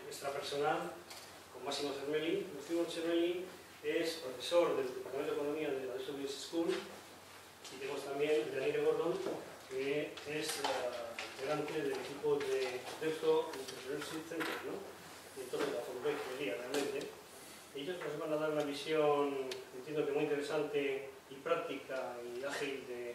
extrapersonal con Massimo Cermelli. Massimo Cermelli es profesor del Departamento de Economía de la Business School, y tenemos también a Yanire Gordon, que es integrante del equipo de Deusto Entrepreneurship Center, ¿no? Y entonces la facultad de ingeniería realmente. Ellos nos van a dar una visión, entiendo que muy interesante y práctica y ágil de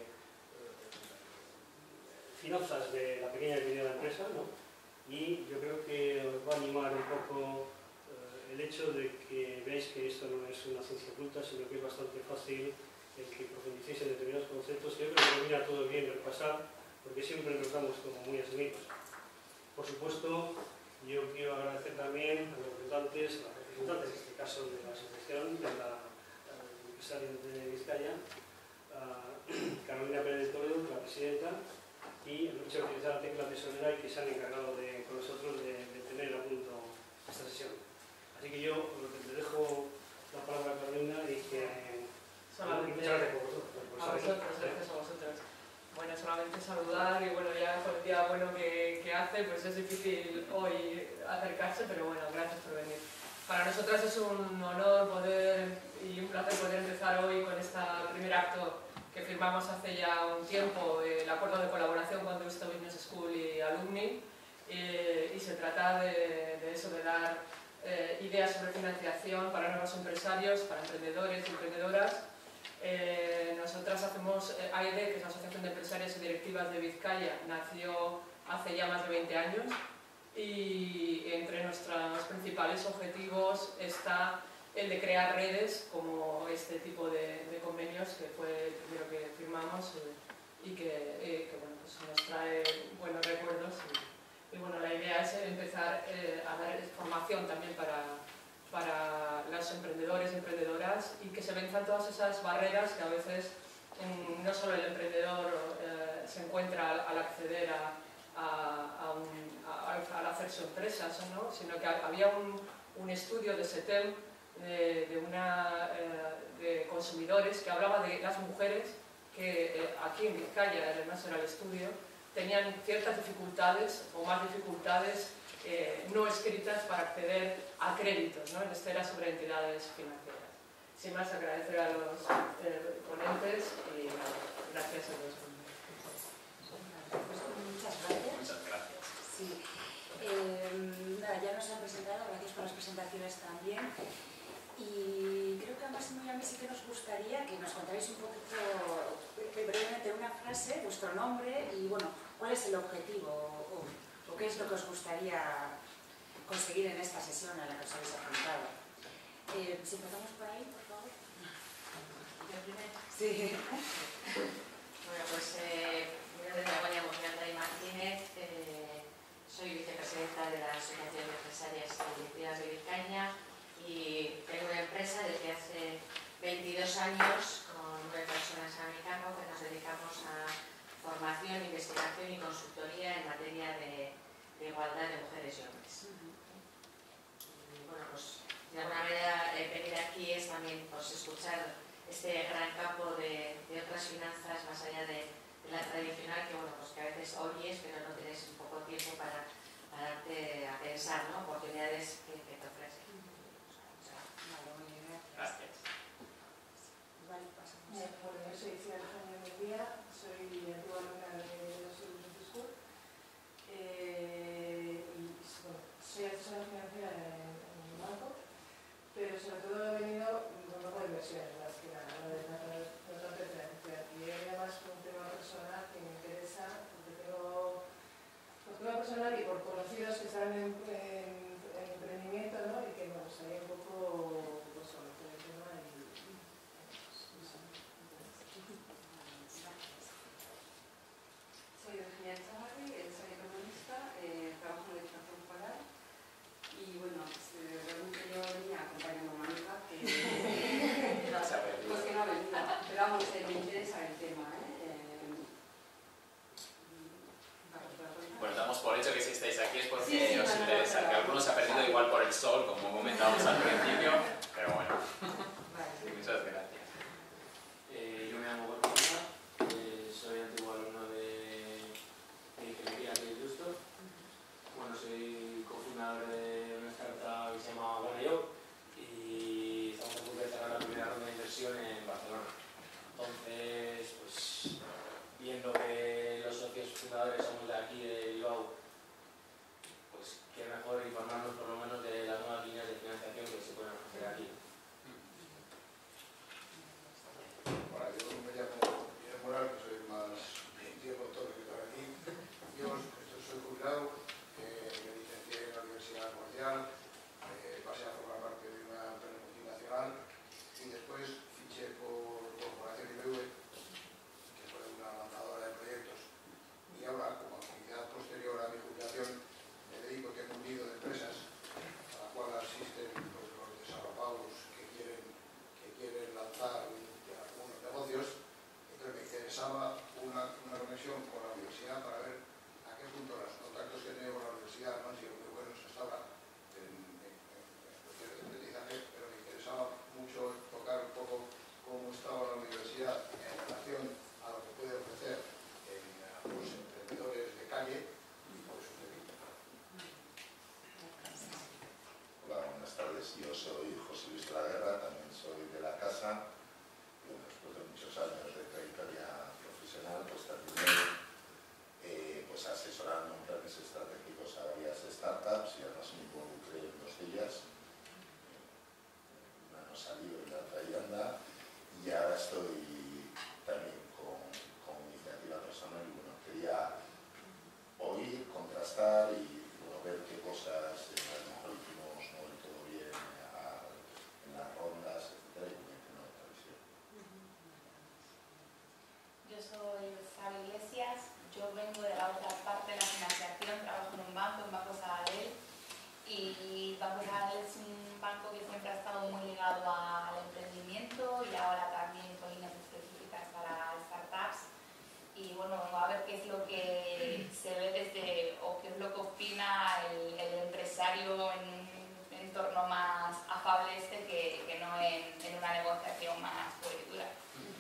finanzas de la pequeña y mediana empresa, ¿no? Y yo creo que os va a animar un poco el hecho de que veáis que esto no es una ciencia oculta, sino que es bastante fácil el que profundicéis en determinados conceptos, que yo creo que nos viene a todos bien repasar, porque siempre nos damos como muy asumidos. Por supuesto, yo quiero agradecer también a los representantes, en este caso de la asociación, de la empresaria de Vizcaya, a Carolina Pérez de Toledo, la presidenta, y el hecho de utilizar la tecla tesorera, y que se han encargado con nosotros de tener a punto esta sesión. Así que yo le dejo la palabra a Carolina y que... Solamente, muchas gracias por vosotros. Gracias a vosotros. Bueno, solamente saludar, y bueno, ya con el día bueno que hace, pues es difícil hoy acercarse, pero bueno, gracias por venir. Para nosotras es un honor y un placer poder empezar hoy con este primer acto que firmamos hace ya un tiempo, el acuerdo de colaboración con Deusto Business School y Alumni, y se trata de eso, de dar ideas sobre financiación para nuevos empresarios, para emprendedores y emprendedoras. Nosotras hacemos AED, que es la Asociación de Empresarias y Directivas de Vizcaya, nació hace ya más de 20 años, y entre nuestros principales objetivos está el de crear redes como este tipo de convenios, que fue el primero que firmamos y que bueno, pues nos trae buenos recuerdos. Y bueno, la idea es empezar a dar formación también para los emprendedores y emprendedoras, y que se venzan todas esas barreras que a veces no solo el emprendedor se encuentra al acceder al hacer su empresa, ¿no? Sino que había un estudio de SETEM, de consumidores, que hablaba de las mujeres que aquí en Vizcaya, además era el estudio, tenían ciertas dificultades o más dificultades no escritas para acceder a créditos, ¿no? En este era sobre entidades financieras. Sin más, agradecer a los ponentes y gracias a los Muchas gracias. Muchas gracias. Sí. Nada, ya nos han presentado, gracias por las presentaciones también. Y creo que a Massimo y a mí sí que nos gustaría que nos contarais un poquito, brevemente, una frase, vuestro nombre y, bueno, cuál es el objetivo o qué es lo que os gustaría conseguir en esta sesión a la que os habéis apuntado. Si empezamos por ahí, por favor. ¿Yo primero? Sí. Bueno, pues mi nombre es Begoña Mujianda y Martínez, soy vicepresidenta de la Asociación de Empresarias y Directivas de Vizcaya y tengo una empresa desde hace 22 años con 9 personas a mi cargo que nos dedicamos a formación, investigación y consultoría en materia de igualdad de mujeres y hombres. Y bueno, pues de alguna manera venir aquí es también pues, escuchar este gran campo de otras finanzas más allá de la tradicional, que bueno, pues que a veces oyes pero no tienes un poco tiempo para darte a pensar, ¿no? Oportunidades que te ofrecen. Gracias. Vale, pasamos. Bueno, yo soy Ciara Jaime Mendía, soy antigua alumna de los Business School y bueno, soy asesora financiera en un banco, pero sobre todo he venido con un banco de inversiones, más que nada, no tanto de financiación. Y además por un tema personal que me interesa, porque tengo por tema personal y por conocidos que están en emprendimiento, ¿no? Y que me gustaría un poco pues, conocer el tema y Soy Virginia Chavarri, soy economista, trabajo en la educación escolar y bueno, realmente yo venía acompañando a Mónica, que pues que no ha venido, pero vamos, me interesa el tema, Bueno, damos por hecho que si estáis aquí es porque Sí, os interesa, claro. que algunos se ha perdido igual por el sol, como comentábamos al principio, pero bueno, muchas gracias. Yo me llamo Borja, soy antiguo alumno de ingeniería aquí en Deusto. Bueno, soy cofundador de una York y estamos a punto de cerrar la primera ronda de inversión en Barcelona. Entonces, pues viendo que los socios fundadores somos de aquí, de Bilbao, pues qué mejor informarnos por lo menos de las nuevas líneas de financiación que se pueden ofrecer aquí. Bueno, yo me llamo Miguel Moral, que soy más tiempo todo que estoy aquí. Yo soy jubilado, me licencié en la Universidad Comercial, pasé a formar parte de una empresa multinacional y después fiché por Corporación IBV, que fue una lanzadora de proyectos. Y ahora, como actividad posterior a mi jubilación, me dedico, tengo un nido de empresas a la cual asisten pues, los desarrollados que quieren lanzar algunos negocios. Entonces me interesaba una conexión con la universidad para ver a qué punto los contactos que tengo con la universidad no han sido muy buenos hasta ahora en cuestiones de aprendizaje, pero me interesaba mucho tocar un poco cómo estaba la universidad en relación a lo que puede ofrecer a los emprendedores de calle y por eso te digo. Hola, buenas tardes. Yo soy José Luis de la Guerra, también soy de la casa. Bueno, después de muchos años de trayectoria profesional, pues terminé pues asesorando en planes estratégicos a varias startups y además me involucré en 2 de ellas. Una no salió y la otra ya anda. Y ahora estoy también con iniciativa personal y bueno, quería oír, contrastar y bueno, ver qué cosas a lo mejor hicimos no del todo bien en las rondas, etcétera, y que no otra visión. Yo soy Sara Iglesias, yo vengo de la otra parte de la financiación, trabajo en un banco, en Banco Sabadell, y Banco Sabadell es un banco que siempre ha estado muy ligado al emprendimiento y ahora también con líneas específicas para startups. Y bueno, a ver qué es lo que se ve desde, o qué es lo que opina el empresario en un entorno más afable que no en una negociación más pura y dura.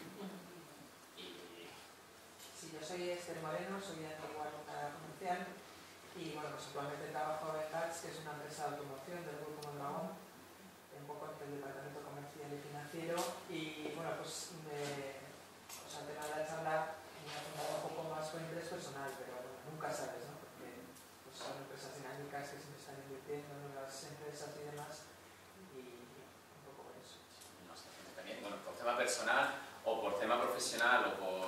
Sí, yo soy Esther Moreno, soy de antigua nota comercial y bueno, pues actualmente trabajo en CATS, que es una empresa de automoción del Grupo Mondragón, un poco entre el departamento comercial y financiero. Y bueno, pues o sea, el tema de la charla me ha contado un poco más con interés personal, pero bueno, nunca sabes, ¿no? Porque pues, son empresas dinámicas que siempre están invirtiendo en nuevas empresas y demás, y un poco por eso. También, bueno, por tema personal o por tema profesional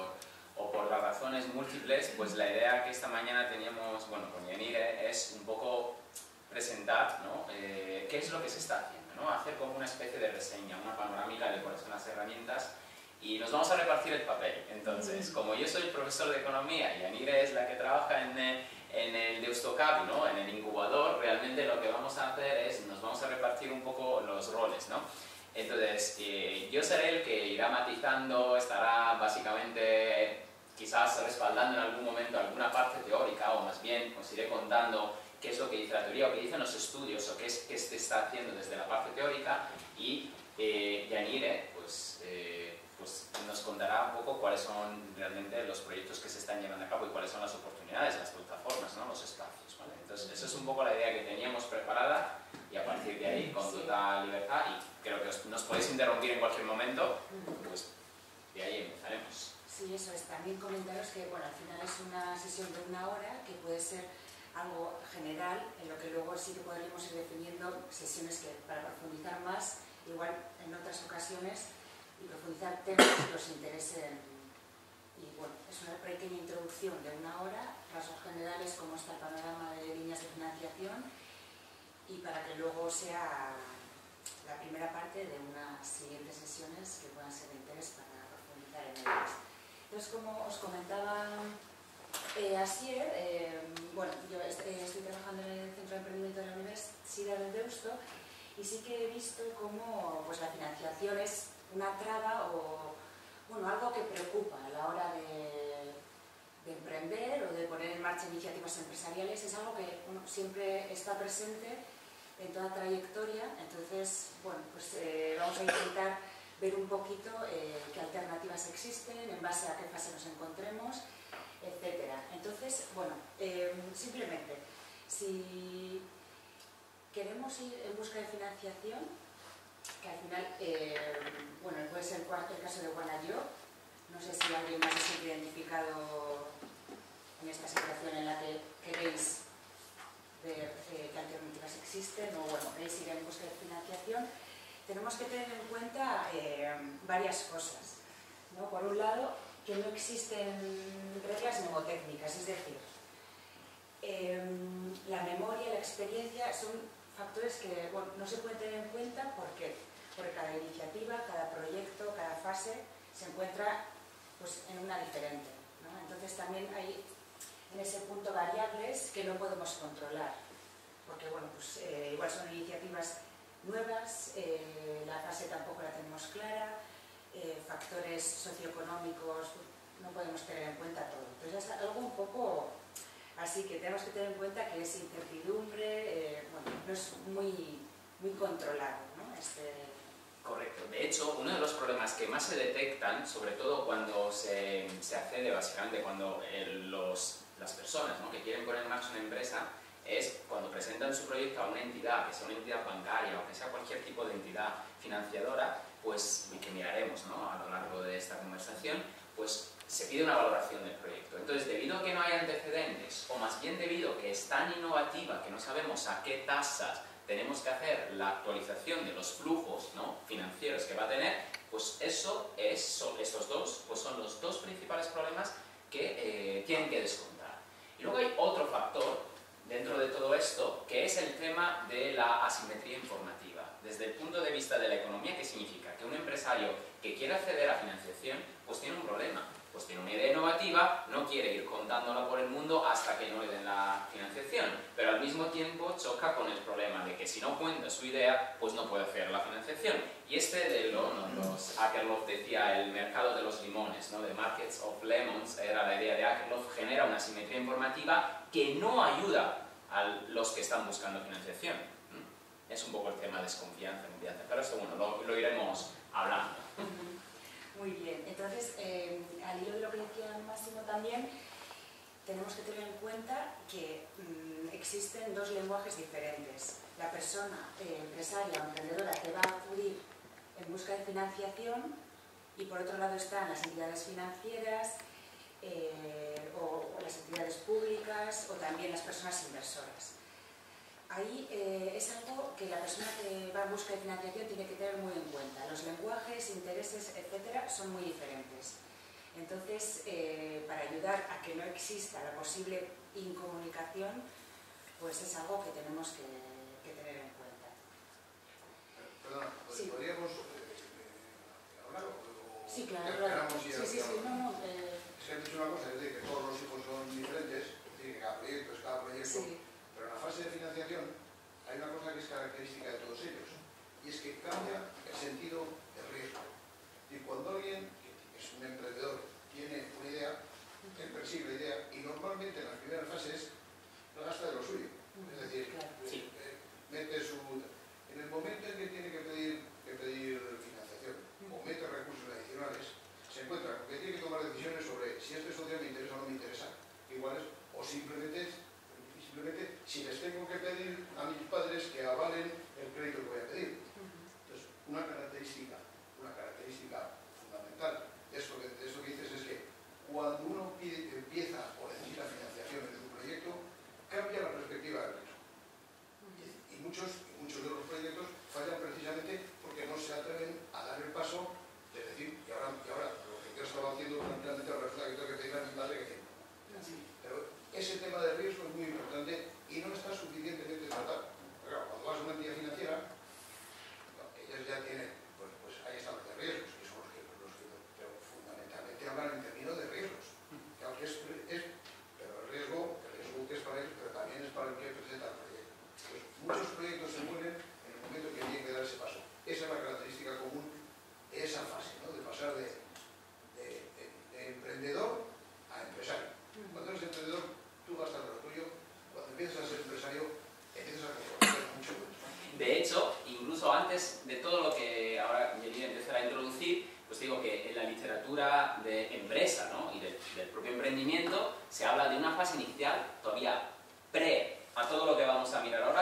o por las razones múltiples, pues la idea que esta mañana teníamos, bueno, con Yanire es un poco presentar, ¿no? Qué es lo que se está haciendo, ¿no? Hacer como una especie de reseña, una panorámica de cuáles son las herramientas. Y nos vamos a repartir el papel. Entonces, como yo soy profesor de economía y Yanire es la que trabaja en el Deustocavi, ¿no? En el incubador, realmente lo que vamos a hacer es, nos vamos a repartir un poco los roles, ¿no? Entonces, yo seré el que irá matizando, estará básicamente quizás respaldando en algún momento alguna parte teórica, o más bien os iré contando qué es lo que dice la teoría o qué dicen los estudios o qué se está haciendo desde la parte teórica, y Yanire pues nos contará un poco cuáles son realmente los proyectos que se están llevando a cabo y cuáles son las oportunidades, las plataformas, ¿no? Los espacios, ¿vale? Entonces, eso es un poco la idea que teníamos preparada y a partir de ahí, con total libertad, y creo que nos podéis interrumpir en cualquier momento, pues de ahí empezaremos. Sí, eso es. También comentaros que, bueno, al final es una sesión de 1 hora que puede ser algo general, en lo que luego sí que podríamos ir definiendo sesiones que para profundizar más, igual en otras ocasiones, y profundizar temas que os interesen. Y bueno, es una pequeña introducción de 1 hora, rasgos generales, cómo está el panorama de líneas de financiación, y para que luego sea la primera parte de unas siguientes sesiones que puedan ser de interés para profundizar en ellas. Entonces, como os comentaba Asier, bueno, yo estoy trabajando en el Centro de Emprendimiento de la Universidad del Deusto y sí que he visto cómo pues, la financiación es una traba o bueno, algo que preocupa a la hora de emprender o de poner en marcha iniciativas empresariales. Es algo que bueno, siempre está presente en toda trayectoria. Entonces, bueno, pues vamos a intentar ver un poquito qué alternativas existen, en base a qué fase nos encontremos, etcétera. Entonces, bueno, simplemente, queremos ir en busca de financiación, que al final, bueno, puede ser el caso de Guanayo. No sé si alguien más se siente identificado en esta situación en la que queréis ver qué alternativas existen o, bueno, queréis ir en busca de financiación. Tenemos que tener en cuenta varias cosas, ¿no? Por un lado, que no existen reglas mnemotécnicas, es decir, la memoria y la experiencia son factores que, bueno, no se pueden tener en cuenta porque cada iniciativa, cada proyecto, cada fase se encuentra pues, en una diferente, ¿no? Entonces también hay en ese punto variables que no podemos controlar, porque bueno, pues, igual son iniciativas nuevas, la fase tampoco la tenemos clara, factores socioeconómicos, no podemos tener en cuenta todo. Entonces es algo un poco así que tenemos que tener en cuenta que es incertidumbre, bueno, no es muy controlado, ¿no? Correcto. De hecho, uno de los problemas que más se detectan, sobre todo cuando se accede, básicamente cuando las personas, ¿no?, que quieren poner en marcha una empresa, es cuando presentan su proyecto a una entidad, que sea una entidad bancaria o que sea cualquier tipo de entidad financiadora, pues, que miraremos, ¿no?, a lo largo de esta conversación, pues se pide una valoración del proyecto. Entonces, debido a que no hay antecedentes, o más bien debido a que es tan innovativa que no sabemos a qué tasas tenemos que hacer la actualización de los flujos, ¿no?, financieros que va a tener, pues estos dos pues son los dos principales problemas que tienen que descontar. Y luego hay otro factor dentro de todo esto, que es el tema de la asimetría informativa. Desde el punto de vista de la economía, ¿qué significa? Que un empresario que quiere acceder a financiación, pues tiene un problema. Pues tiene una idea innovativa, no quiere ir contándola por el mundo hasta que no le den la financiación, pero al mismo tiempo choca con el problema de que si no cuenta su idea, pues no puede hacer la financiación. Y Akerlof decía el mercado de los limones, ¿no?, The Markets of Lemons, era la idea de Akerlof, genera una asimetría informativa que no ayuda a los que están buscando financiación. Es un poco el tema de desconfianza, pero esto, bueno, lo iremos hablando. Muy bien, entonces, al hilo de lo que decía Máximo también, tenemos que tener en cuenta que existen dos lenguajes diferentes. La persona empresaria o emprendedora que va a acudir en busca de financiación y por otro lado están las entidades financieras o las entidades públicas o también las personas inversoras. Ahí es algo que la persona que va en busca de financiación tiene que tener muy en cuenta. Los lenguajes, intereses, etcétera, son muy diferentes. Entonces, para ayudar a que no exista la posible incomunicación, pues es algo que tenemos que tener en cuenta. Perdona, sí. ¿podríamos hablar o sí, claro. Sí, no. Se ha dicho una cosa, es decir, que todos los tipos son diferentes, es decir, que cada proyecto es cada proyecto. Sí. Pero en la fase de financiación hay una cosa que es característica de todos ellos, y es que cambia el sentido del riesgo. Y cuando alguien, que es un emprendedor, tiene una idea, él persigue la idea, y normalmente en las primeras fases la gasta de lo suyo. Es decir, mete en el momento en que tiene que pedir financiación o mete recursos adicionales, se encuentra con que tiene que tomar decisiones sobre si este socio me interesa o no me interesa, iguales, o simplemente si les tengo que pedir a mis padres que avalen el crédito que voy a pedir. Entonces, una característica fundamental de esto que dices es que cuando uno empieza o necesita financiación de un proyecto, cambia la perspectiva del riesgo. Y muchos de los proyectos fallan precisamente porque no se atreven a dar el paso de decir, y ahora lo que yo estaba haciendo tranquilamente, ahora resulta que tengo que pedir a mi padre que tengo. Pero ese tema del riesgo es muy importante y no está suficientemente tratado. Pero cuando vas a una entidad financiera, ellas ya tienen, pues ahí están los de riesgos, que son los que pero fundamentalmente hablan en términos de riesgos. Que aunque pero el riesgo que es para ellos, pero también es para el que presenta el proyecto. Pues muchos proyectos se mueven en el momento que tienen que dar ese paso. Esa es la característica común de esa fase, ¿no?, de pasar de emprendedor a empresario. Cuando eres emprendedor, tú gastas lo tuyo. Cuando empiezas a ser empresario, empiezas a comprometer mucho. De hecho, incluso antes de todo lo que ahora Yelida empezará a introducir, pues digo que en la literatura de empresa, ¿no?, y del propio emprendimiento se habla de una fase inicial todavía a todo lo que vamos a mirar ahora,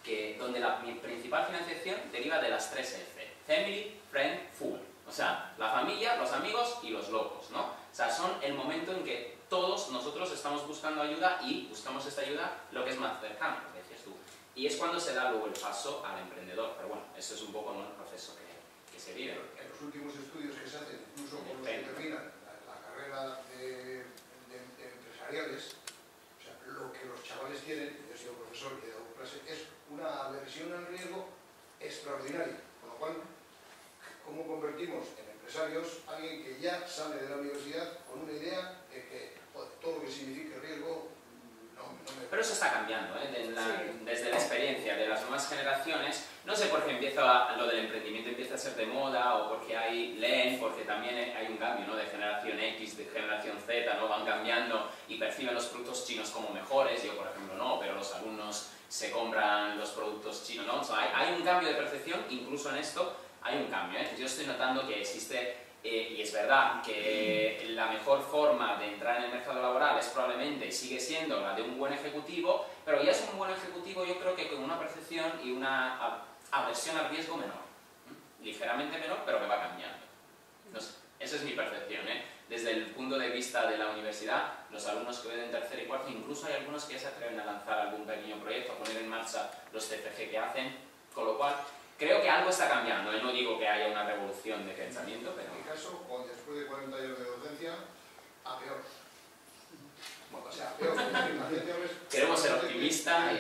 donde mi principal financiación deriva de las 3 F: Family, Friend, Fool. O sea, la familia, los amigos y los locos, ¿no? O sea, son el momento en que todos nosotros estamos buscando ayuda y buscamos esta ayuda lo que es más cercano, lo que decías tú. Y es cuando se da luego el paso al emprendedor. Pero bueno, eso es un poco, ¿no?, el proceso que se vive. En los últimos estudios que se hacen, incluso con los que terminan la carrera de empresariales, o sea, lo que los chavales tienen, yo he sido profesor y he dado clase, es una aversión al riesgo extraordinaria. Con lo cual, ¿cómo convertimos en empresarios a alguien que ya sale de la universidad con una idea de que todo lo que signifique riesgo no me... Pero eso está cambiando, ¿eh? Desde la experiencia de las nuevas generaciones. No sé por qué lo del emprendimiento empieza a ser de moda, o porque leen, porque también hay un cambio, ¿no?, de generación X, de generación Z, ¿no?, van cambiando y perciben los productos chinos como mejores. Yo, por ejemplo, no, pero los alumnos se compran los productos chinos, ¿no? O sea, hay un cambio de percepción, incluso en esto hay un cambio, ¿eh? Yo estoy notando que existe, y es verdad, que la mejor forma de entrar en el mercado laboral es probablemente, sigue siendo la de un buen ejecutivo, pero ya es un buen ejecutivo, yo creo que con una percepción y una aversión al riesgo menor, ligeramente menor, pero que va cambiando. No sé, esa es mi percepción, ¿eh? Desde el punto de vista de la universidad, los alumnos que ven en tercer y cuarto, incluso hay algunos que ya se atreven a lanzar algún pequeño proyecto, a poner en marcha los TFG que hacen, con lo cual creo que algo está cambiando. No digo que haya una revolución de pensamiento, pero... En mi caso, después de 40 años de docencia, a peor. Bueno, o sea, a peor. Queremos ser optimistas.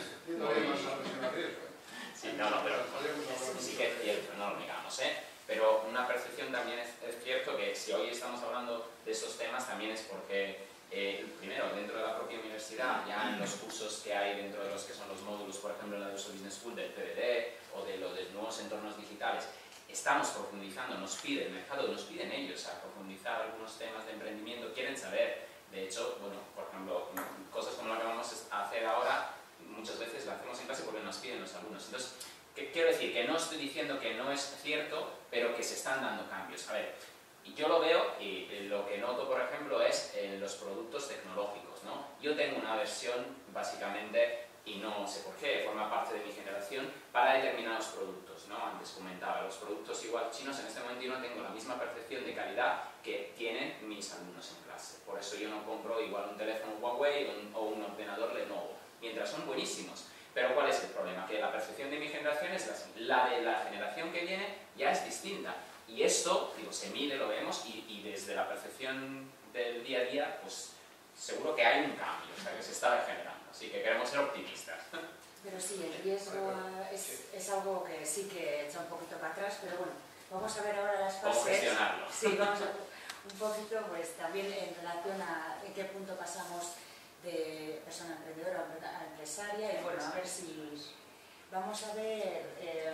Sí, no, pero sí que es cierto, no lo negamos, ¿eh? Pero una percepción también es cierto que si hoy estamos hablando de esos temas también es porque, primero, dentro de la propia universidad, ya en los cursos que hay dentro de los que son los módulos, por ejemplo, en la Uso Business School del PBD o de los nuevos entornos digitales, estamos profundizando, el mercado nos piden ellos a profundizar algunos temas de emprendimiento, quieren saber. De hecho, bueno, por ejemplo, cosas como la que vamos a hacer ahora, muchas veces la hacemos en clase porque nos piden los alumnos. Entonces, quiero decir que no estoy diciendo que no es cierto, pero que se están dando cambios. A ver, y yo lo veo, y lo que noto, por ejemplo, es en los productos tecnológicos, ¿no? Yo tengo una versión, básicamente, y no sé por qué, forma parte de mi generación, para determinados productos, ¿no? Antes comentaba, los productos igual chinos, en este momento yo no tengo la misma percepción de calidad que tienen mis alumnos en clase. Por eso yo no compro igual un teléfono Huawei o un ordenador Lenovo, mientras son buenísimos. Pero ¿cuál es el problema? Que la percepción de mi generación es la de la generación que viene ya es distinta. Y esto, digo, se mide, lo vemos, y desde la percepción del día a día, pues seguro que hay un cambio, o sea, que se está degenerando. Así que queremos ser optimistas. Pero sí, el riesgo es algo que sí que echa un poquito para atrás, pero bueno, vamos a ver ahora las fases. ¿Cómo gestionarlo? Sí, vamos a ver un poquito, pues también en relación a en qué punto pasamos de persona emprendedora a empresaria, y bueno, a ver si... Vamos a ver,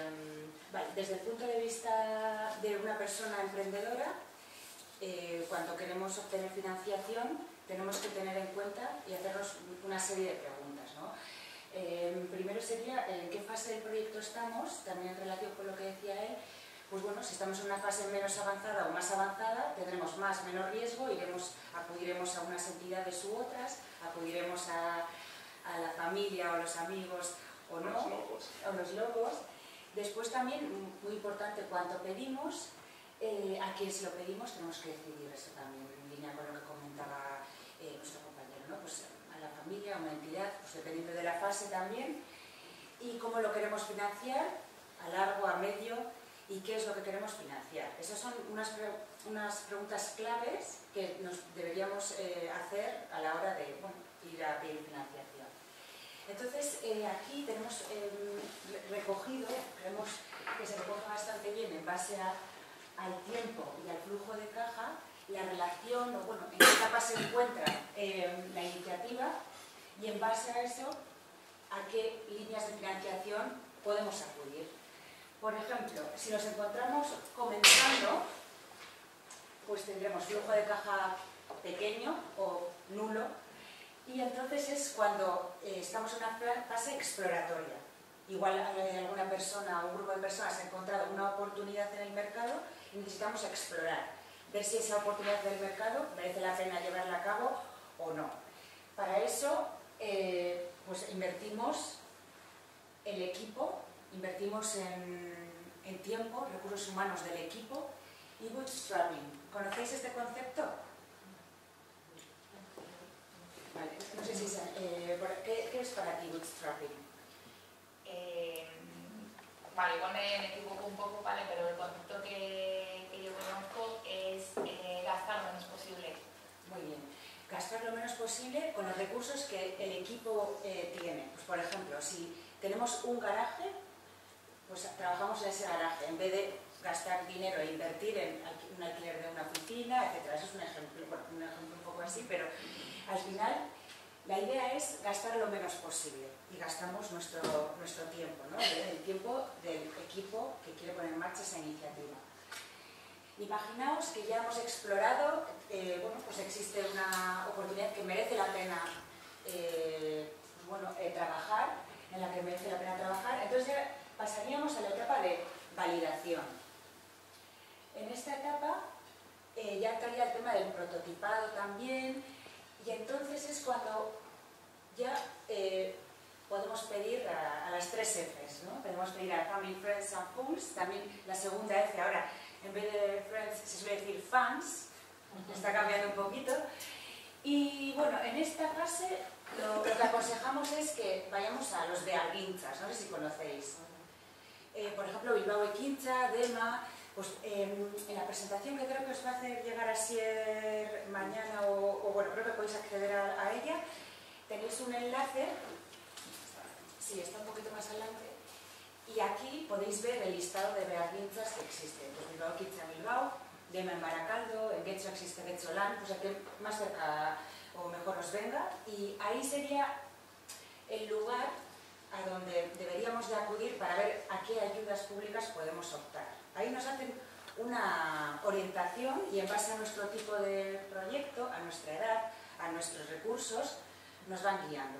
vale, desde el punto de vista de una persona emprendedora, cuando queremos obtener financiación, tenemos que tener en cuenta y hacernos una serie de preguntas, ¿no? Primero sería en qué fase del proyecto estamos, también en relación con lo que decía él. Pues bueno, si estamos en una fase menos avanzada o más avanzada, tendremos menor riesgo, acudiremos a unas entidades u otras, acudiremos a la familia o los amigos o no, o los locos. Después también, muy importante, cuánto pedimos, a quién se lo pedimos, tenemos que decidir eso también, en línea con lo que comentaba nuestro compañero, ¿no? Pues a la familia, a una entidad, pues dependiendo de la fase también, y cómo lo queremos financiar, a largo, a medio, y qué es lo que queremos financiar. Esas son unas preguntas claves que nos deberíamos hacer a la hora de ir a pedir financiación. Entonces, aquí tenemos recogido, creemos que se recoge bastante bien en base al tiempo y al flujo de caja, la relación, o bueno, en qué etapa se encuentra la iniciativa, y en base a eso, a qué líneas de financiación podemos acudir. Por ejemplo, si nos encontramos comenzando, pues tendremos flujo de caja pequeño o nulo, y entonces es cuando estamos en una fase exploratoria. Igual alguna persona o un grupo de personas ha encontrado una oportunidad en el mercado y necesitamos explorar, ver si esa oportunidad del mercado merece la pena llevarla a cabo o no. Para eso, pues invertimos el equipo, invertimos en tiempo, recursos humanos del equipo, y bootstrapping. ¿Conocéis este concepto? Vale, no sé si ¿qué es para ti bootstrapping? Vale, igual me equivoco un poco, ¿vale? Pero el concepto que yo conozco es gastar lo menos posible. Muy bien. Gastar lo menos posible con los recursos que el equipo tiene. Pues, por ejemplo, si tenemos un garaje, pues trabajamos en ese garaje, en vez de gastar dinero e invertir en un alquiler de una oficina, etc. Eso es un ejemplo un poco así, pero al final la idea es gastar lo menos posible y gastamos nuestro tiempo, ¿no? El tiempo del equipo que quiere poner en marcha esa iniciativa. Imaginaos que ya hemos explorado, bueno, pues existe una oportunidad que merece la pena trabajar, en la que merece la pena trabajar, entonces ya pasaríamos a la etapa de validación. En esta etapa ya entraría el tema del prototipado también, y entonces es cuando ya podemos pedir a las 3 Fs, ¿no? Podemos pedir a Family, Friends and Fools, también la segunda F ahora, en vez de Friends se suele decir Fans, está cambiando un poquito. Y bueno, en esta fase lo que aconsejamos es que vayamos a los de Behargintzas, no sé si conocéis. Por ejemplo, Bilbao Ekintza, Dema. Pues en la presentación que creo que os va a hacer llegar a Sier mañana, o bueno, creo que podéis acceder a ella, tenéis un enlace, sí, está un poquito más adelante, y aquí podéis ver el listado de Behargintzas que existen. Pues Bilbao Ekintza en Bilbao, Dema en Barakaldo, en Getxo existe Getxolan, pues aquí más cerca o mejor os venga, y ahí sería el lugar a donde deberíamos de acudir para ver a qué ayudas públicas podemos optar. Ahí nos hacen una orientación y en base a nuestro tipo de proyecto, a nuestra edad, a nuestros recursos, nos van guiando.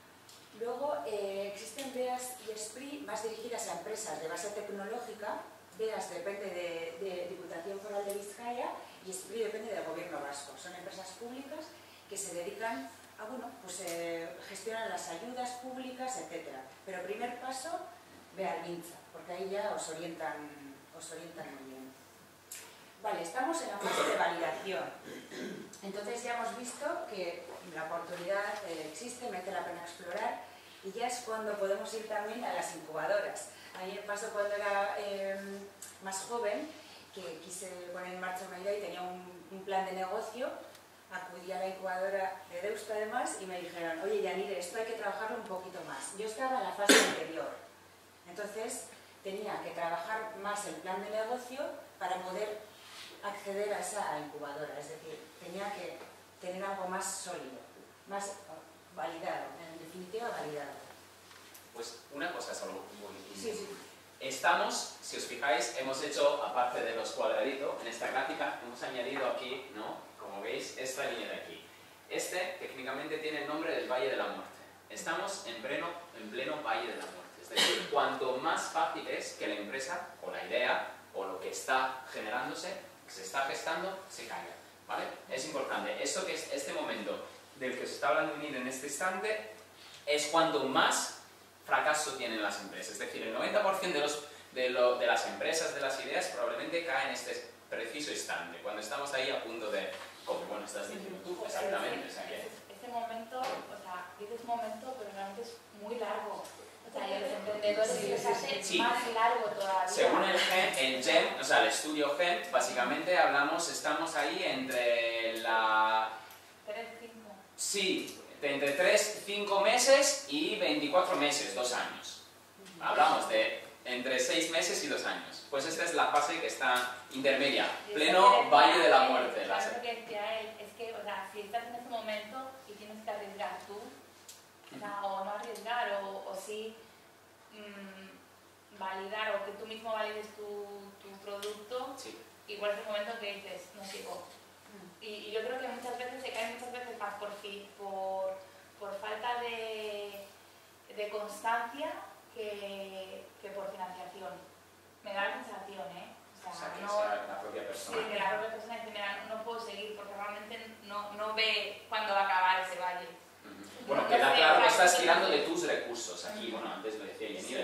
Luego existen BEAS y SPRI más dirigidas a empresas de base tecnológica. BEAS depende de Diputación Foral de Vizcaya y SPRI depende del Gobierno vasco. Son empresas públicas que se dedican a, bueno, pues gestionan las ayudas públicas, etc. Pero primer paso, Behargintza, porque ahí ya os orientan muy bien. Vale, estamos en la fase de validación. Entonces ya hemos visto que la oportunidad existe, merece la pena explorar, y ya es cuando podemos ir también a las incubadoras. A mí me pasó cuando era más joven, que quise poner en marcha una idea y tenía un plan de negocio. Acudí a la incubadora de Deusto además y me dijeron: oye, Yanire, esto hay que trabajarlo un poquito más. Yo estaba en la fase anterior, entonces tenía que trabajar más el plan de negocio para poder acceder a esa incubadora, es decir, tenía que tener algo más sólido, más validado, en definitiva validado. Pues una cosa solo. Sí. Estamos, si os fijáis, hemos hecho, aparte de los cuadraditos, en esta gráfica, hemos añadido aquí, ¿no? Como veis, esta línea de aquí. Este, técnicamente, tiene el nombre del Valle de la Muerte. Estamos en pleno Valle de la Muerte. Es decir, cuanto más fácil es que la empresa, o la idea, o lo que está generándose, que se está gestando, se caiga, ¿vale? Es importante. Esto que es este momento del que se está hablando en este instante, es cuando más fracaso tienen las empresas. Es decir, el 90% de las empresas, de las ideas, probablemente caen en este preciso instante, cuando estamos ahí a punto de, como bueno estás diciendo tú, exactamente. O sea, este momento, o sea, dices momento, pero realmente es muy largo. O sea, y a los emprendedores les hace más largo todavía. Según el GEM, o sea, el estudio GEM, básicamente estamos ahí entre la... 3-5. Sí, entre 3-5 meses y 24 meses, 2 años. Hablamos de entre 6 meses y 2 años. Pues esta es la fase que está intermedia, pleno Valle de la Muerte. Lo que decía él es que, o sea, si estás en ese momento y tienes que arriesgar tú, o sea, o no arriesgar, o sí validar, o que tú mismo valides tu producto, sí. Igual es el momento que dices, no sigo. Y yo creo que muchas veces se cae más por falta de constancia que por financiación. Me da la sensación, ¿eh? O sea, que sea la propia persona. Sí, que la propia persona dice, mira, no puedo seguir porque realmente no ve cuándo va a acabar ese valle. Bueno, queda claro que estás tirando de tus recursos aquí. Bueno, antes lo decía Yanira,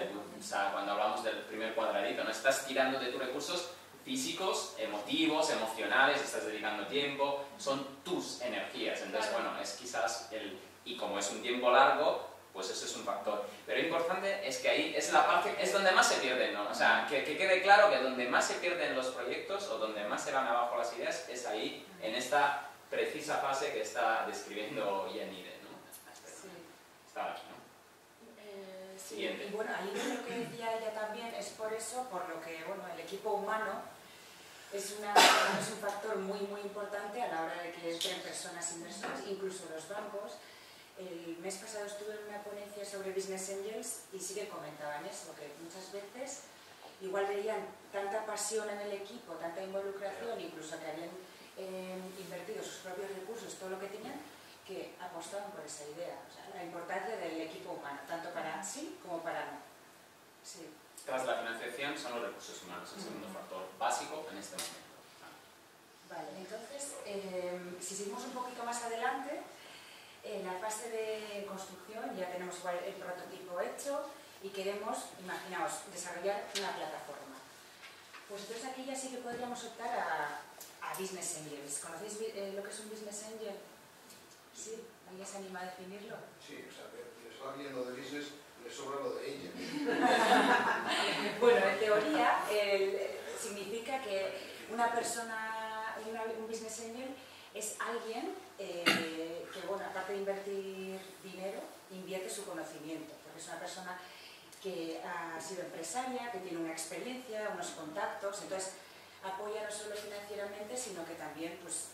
del primer cuadradito, ¿no? Estás tirando de tus recursos físicos, emotivos, emocionales, estás dedicando tiempo, son tus energías. Entonces, bueno, es quizás y como es un tiempo largo, pues eso es un factor. Pero lo importante es que ahí es la parte, es donde más se pierden, ¿no? O sea, que quede claro que donde más se pierden los proyectos o donde más se van abajo las ideas es ahí, en esta precisa fase que está describiendo Yanire, ¿no? Sí. Está aquí, ¿no? Sí, Siguiente. y bueno, ahí lo que decía ella también es por eso, por lo que, bueno, el equipo humano es un factor muy, muy importante a la hora de que entren personas inversoras, incluso los bancos. El mes pasado estuve en una ponencia sobre Business Angels y sí que comentaban eso, que muchas veces igual veían tanta pasión en el equipo, tanta involucración, incluso que habían invertido sus propios recursos, todo lo que tenían, que apostaban por esa idea. O sea, la importancia del equipo humano, tanto para sí como para no. Sí. Tras la financiación son los recursos humanos, el segundo factor básico en este momento. Vale, entonces, si seguimos un poquito más adelante, en la fase de construcción ya tenemos igual el prototipo hecho y queremos, imaginaos, desarrollar una plataforma. Pues entonces aquí ya sí que podríamos optar a Business Angels. ¿Conocéis lo que es un Business Angel? ¿Sí? ¿Alguien se anima a definirlo? Sí, o sea, que les va bien lo de business, les sobra lo de angel. Bueno, en teoría significa que una persona, un Business Angel es alguien que, bueno, aparte de invertir dinero, invierte su conocimiento, porque es una persona que ha sido empresaria, que tiene una experiencia, unos contactos, entonces apoya no solo financieramente, sino que también pues,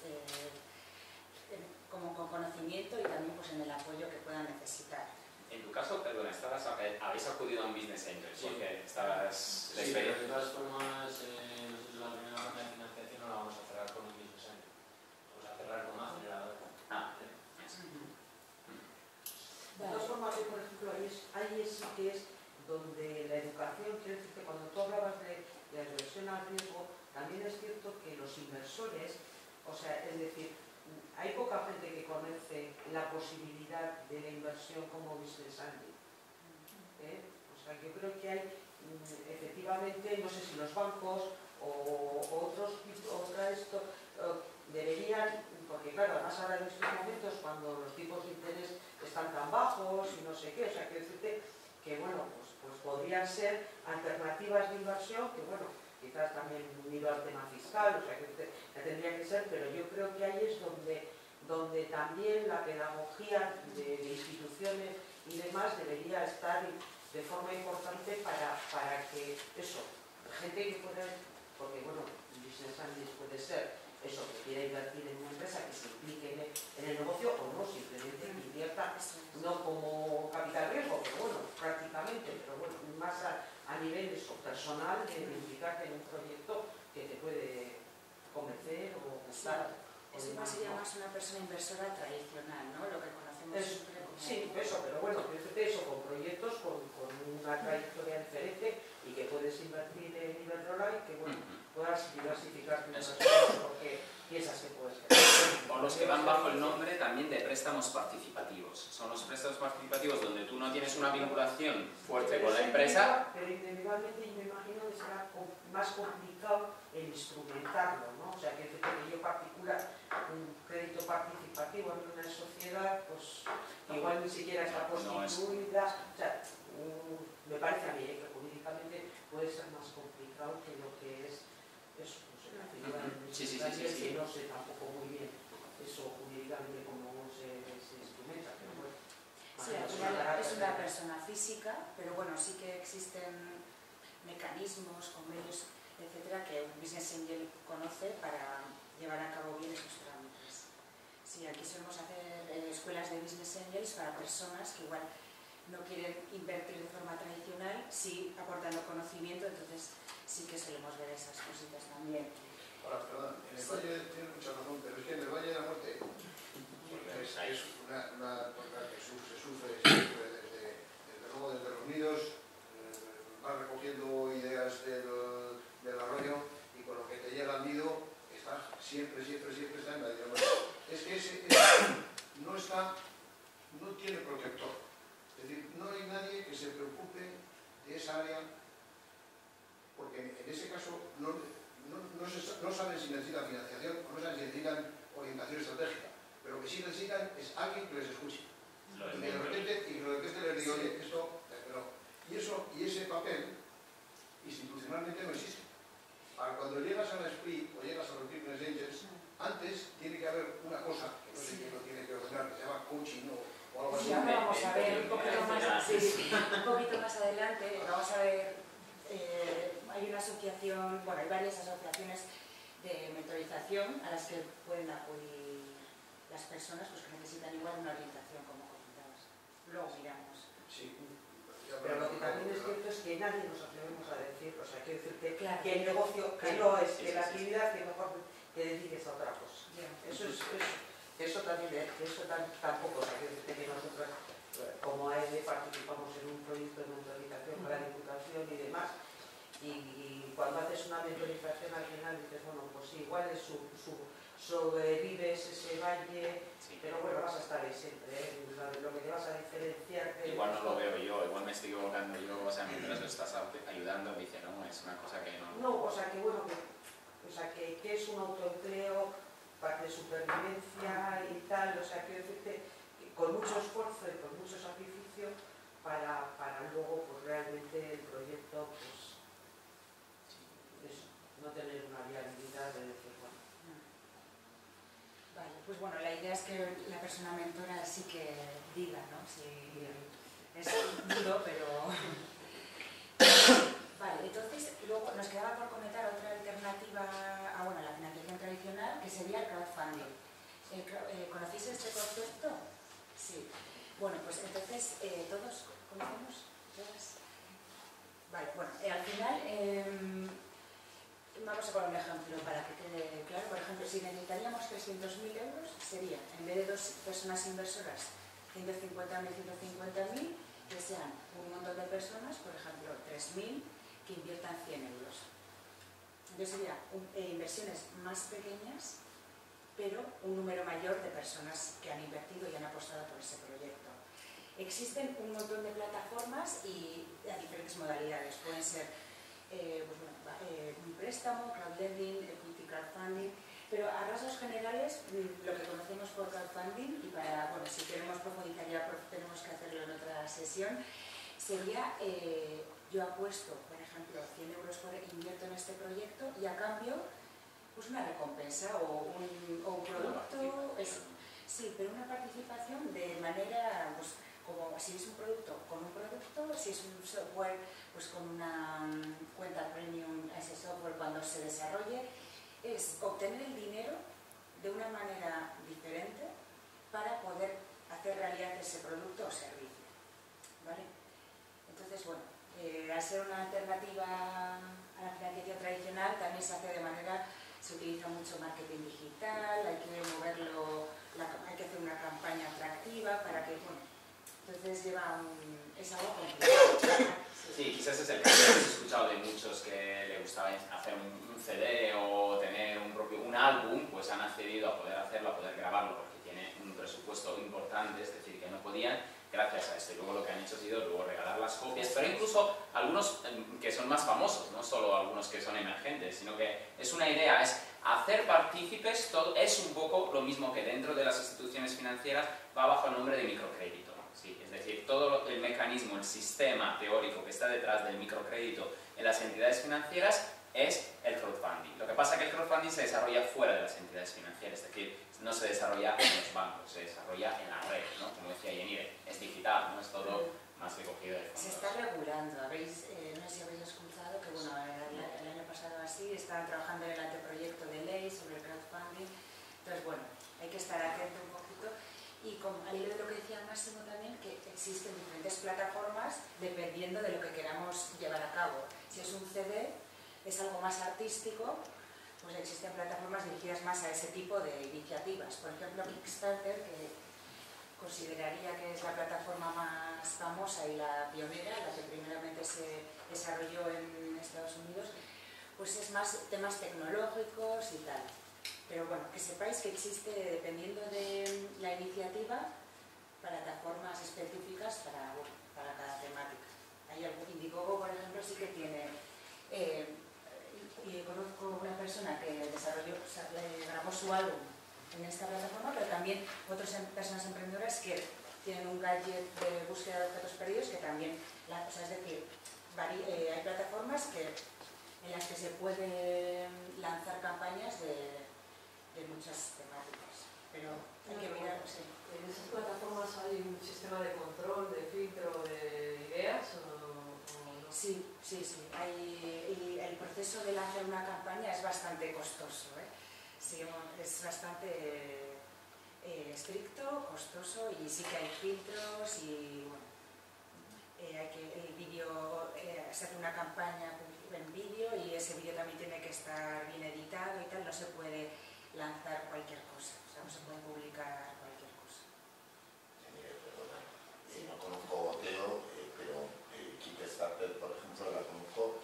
como con conocimiento y también pues, en el apoyo que puedan necesitar. En tu caso, perdona, habéis acudido a un Business Angel, Sí. porque estabas... Sí, pero de todas formas, nosotros la primera ronda de financiación no la vamos a cerrar con un Business Angel. Vamos a cerrar con una aceleradora. De todas formas, por ejemplo, ahí sí que es donde la educación, quiero decir que cuando tú hablabas de la inversión al riesgo, también es cierto que los inversores, o sea, es decir, hay poca gente que conoce la posibilidad de la inversión como business angel. O sea, yo creo que hay, efectivamente, no sé si los bancos o deberían, porque claro, además ahora en estos momentos cuando los tipos de interés están tan bajos y no sé qué, o sea, quiero decirte que bueno, pues podrían ser alternativas de inversión que bueno, quizás también unido al tema fiscal, o sea, que ya tendría que ser, pero yo creo que ahí es donde también la pedagogía de instituciones y demás debería estar de forma importante para que eso, gente que pueda, porque bueno, business angels puede ser eso, que quiera invertir en una empresa, que se implique en el negocio o no, simplemente que invierta, no como capital riesgo, pero bueno, prácticamente, pero bueno, más a nivel eso, personal, de implicarte en un proyecto que te puede convencer o gustar. Eso sería más una persona inversora tradicional, ¿no? Lo que conocemos siempre como... Sí, eso, pero bueno, eso con proyectos con una trayectoria diferente y que puedes invertir en Iberdrola y que bueno, puedas diversificar tus inversiones porque piensas que puedes ser. O los que van bajo el nombre también de préstamos participativos. Son los préstamos participativos donde tú no tienes una vinculación fuerte con la empresa. Pero individualmente yo me imagino que será más complicado el instrumentarlo, ¿no? O sea, que yo particular un crédito participativo en una sociedad, pues igual ni siquiera está constituida. O sea, me parece a mí que jurídicamente puede ser más complicado que lo que es eso, no sé, Sí. que no sé tampoco muy bien eso jurídicamente cómo se instrumenta, pero bueno. Sí, al final es una persona física, pero bueno, sí que existen mecanismos, convenios, etcétera, que un business angel conoce para llevar a cabo bien esos trámites. Sí, aquí solemos hacer escuelas de business angels para personas que igual no quieren invertir de forma tradicional, sí aportando conocimiento, entonces sí que solemos ver esas cositas también. Ahora, perdón, en el Valle tiene mucha razón, pero es que en el Valle de la Muerte es una cosa que se sufre desde luego desde los nidos, vas recogiendo ideas del arroyo y con lo que te llega al nido estás siempre está en la idea. Es que ese no tiene protector. Es decir, no hay nadie que se preocupe de esa área necesitan financiación, o no saben si necesitan orientación estratégica, pero lo que sí necesitan es alguien que les escuche. Y de repente, y lo que les digo, oye, esto, y ese papel institucionalmente no existe. Ahora, cuando llegas a la SPRI o llegas a los Business Angels, antes tiene que haber una cosa que no sé quién lo tiene que ordenar, que se llama coaching o algo así. Y ahora vamos a ver un poquito más adelante, vamos a ver, hay una asociación, bueno, hay varias asociaciones de mentorización a las que pueden acudir las personas pues, que necesitan igual una orientación, como comentabas. Luego miramos. Sí. Pero lo que también es cierto es que nadie nos atrevemos a decir, o sea, quiero decirte claro, que el negocio, que no es, que la actividad, que mejor te dediques a otra cosa. Eso tampoco, o sea, quiero decirte que nosotros, como AED, participamos en un proyecto de mentorización para la Diputación y demás, y cuando haces una mentorización al final dices, bueno, pues sí, igual es sobrevives ese valle, pero bueno, vas a estar ahí siempre, ¿eh? Lo que te vas a diferenciar... Igual no lo veo yo, igual me estoy equivocando yo, o sea, mientras lo estás ayudando, me dice, no, es una cosa que no... No, o sea, que bueno, que es un autoempleo, parte de supervivencia y tal, o sea, quiero decirte, que con mucho esfuerzo y con mucho sacrificio para luego, pues realmente el proyecto, pues, eso, no tener una viabilidad de decir, bueno... Vale, pues bueno, la idea es que la persona mentora sí que diga, ¿no? Sí, es duro, pero... Vale, entonces luego nos quedaba por comentar otra alternativa a bueno, la financiación tradicional, que sería el crowdfunding. ¿Conocéis este concepto? Sí. Bueno, pues entonces, ¿todos conocemos? ¿Todas? Vale, bueno, al final... vamos a poner un ejemplo para que quede claro. Por ejemplo, si necesitaríamos 300.000 euros, sería, en vez de 2 personas inversoras, 150.000, 150.000, que sean un montón de personas, por ejemplo, 3.000, que inviertan 100 euros. Entonces serían inversiones más pequeñas, pero un número mayor de personas que han invertido y han apostado por ese proyecto. Existen un montón de plataformas y a diferentes modalidades. Pueden ser un préstamo, crowdlending, equity crowdfunding, pero a rasgos generales lo que conocemos por crowdfunding, y para, bueno, si queremos profundizar ya tenemos que hacerlo en otra sesión, sería yo apuesto, por ejemplo, 100 euros invierto en este proyecto y a cambio pues una recompensa o un producto, sí, pero una participación de manera, pues, como si es un producto, con un producto, si es un software, pues con una cuenta premium a ese software cuando se desarrolle, es obtener el dinero de una manera diferente para poder hacer realidad ese producto o servicio. ¿Vale? Entonces, bueno, al ser una alternativa a la financiación tradicional, también se hace de manera, se utiliza mucho marketing digital, hay que moverlo, hay que hacer una campaña atractiva para que, bueno, entonces es algo complicado. Sí, quizás es el caso que hemos escuchado de muchos que le gustaba hacer un CD o tener un álbum, pues han accedido a poder hacerlo, a poder grabarlo, porque tiene un presupuesto importante, es decir, que no podían, gracias a esto. Y luego lo que han hecho ha sido luego regalar las copias, pero incluso algunos que son más famosos, no solo algunos que son emergentes, sino que es una idea, es hacer partícipes, todo, es un poco lo mismo que dentro de las instituciones financieras va bajo el nombre de microcrédito. Sí, es decir, todo el mecanismo, el sistema teórico que está detrás del microcrédito en las entidades financieras es el crowdfunding. Lo que pasa es que el crowdfunding se desarrolla fuera de las entidades financieras, es decir, no se desarrolla en los bancos, se desarrolla en la red, ¿no? Como decía Yenire, es digital, no es todo más recogido de fondos. Se está regulando, no sé si habéis escuchado que bueno, el año pasado así estaban trabajando en el anteproyecto de ley sobre el crowdfunding, entonces bueno, hay que estar atento un poquito. Y al hilo de lo que decía Máximo también, que existen diferentes plataformas dependiendo de lo que queramos llevar a cabo. Si es un CD, es algo más artístico, pues existen plataformas dirigidas más a ese tipo de iniciativas. Por ejemplo, Kickstarter, que consideraría que es la plataforma más famosa y la pionera, la que primeramente se desarrolló en Estados Unidos, pues es más temas tecnológicos y tal. Pero bueno, que sepáis que existe, dependiendo de la iniciativa, plataformas específicas para cada temática. Hay algún Indiegogo, por ejemplo, sí que tiene... y conozco una persona persona que desarrolló, grabó su álbum en esta plataforma, pero también otras personas emprendedoras que tienen un gadget de búsqueda de objetos perdidos que también, o sea, es decir, hay plataformas en las que se pueden lanzar campañas de muchas temáticas, pero hay que mirar, sí. ¿En esas plataformas hay un sistema de control, de filtro de ideas o no? Sí. Y el proceso de lanzar una campaña es bastante costoso, ¿eh? Sí, es bastante estricto, costoso, y sí que hay filtros y bueno, hay que el vídeo, se hace una campaña en vídeo y ese vídeo también tiene que estar bien editado y tal, no se puede lanzar cualquier cosa, o sea, no se puede publicar cualquier cosa. Perdona, no conozco Goteo, pero Kickstarter, por ejemplo, la conozco.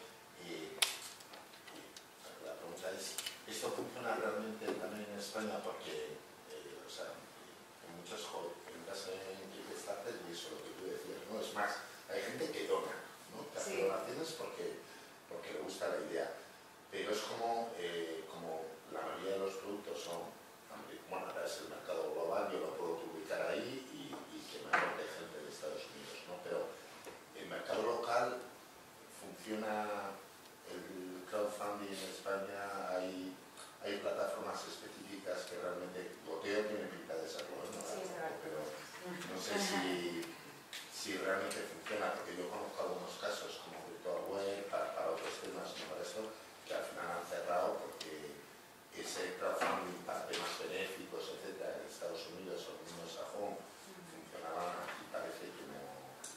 La pregunta es, ¿esto funciona realmente también en España? Porque, o sea, muchas entras en Kickstarter y eso, lo que tú decías, ¿no? Es más, hay gente que dona, ¿no? Que hace donaciones porque le gusta la idea. Pero es como la mayoría de los productos son, bueno, ahora es el mercado global, yo lo puedo publicar ahí y que me aporte gente de Estados Unidos, ¿no? Pero el mercado local funciona, el crowdfunding en España, hay plataformas específicas que realmente, Goteo tiene pinta de serlo, ¿no? Pero no sé si realmente funciona, porque yo conozco algunos casos como Virtual Web, para otros temas, no para esto, que al final han cerrado porque ese crowdfunding para temas benéficos, etcétera, en Estados Unidos o en el mismo Sajón funcionaban, y parece que no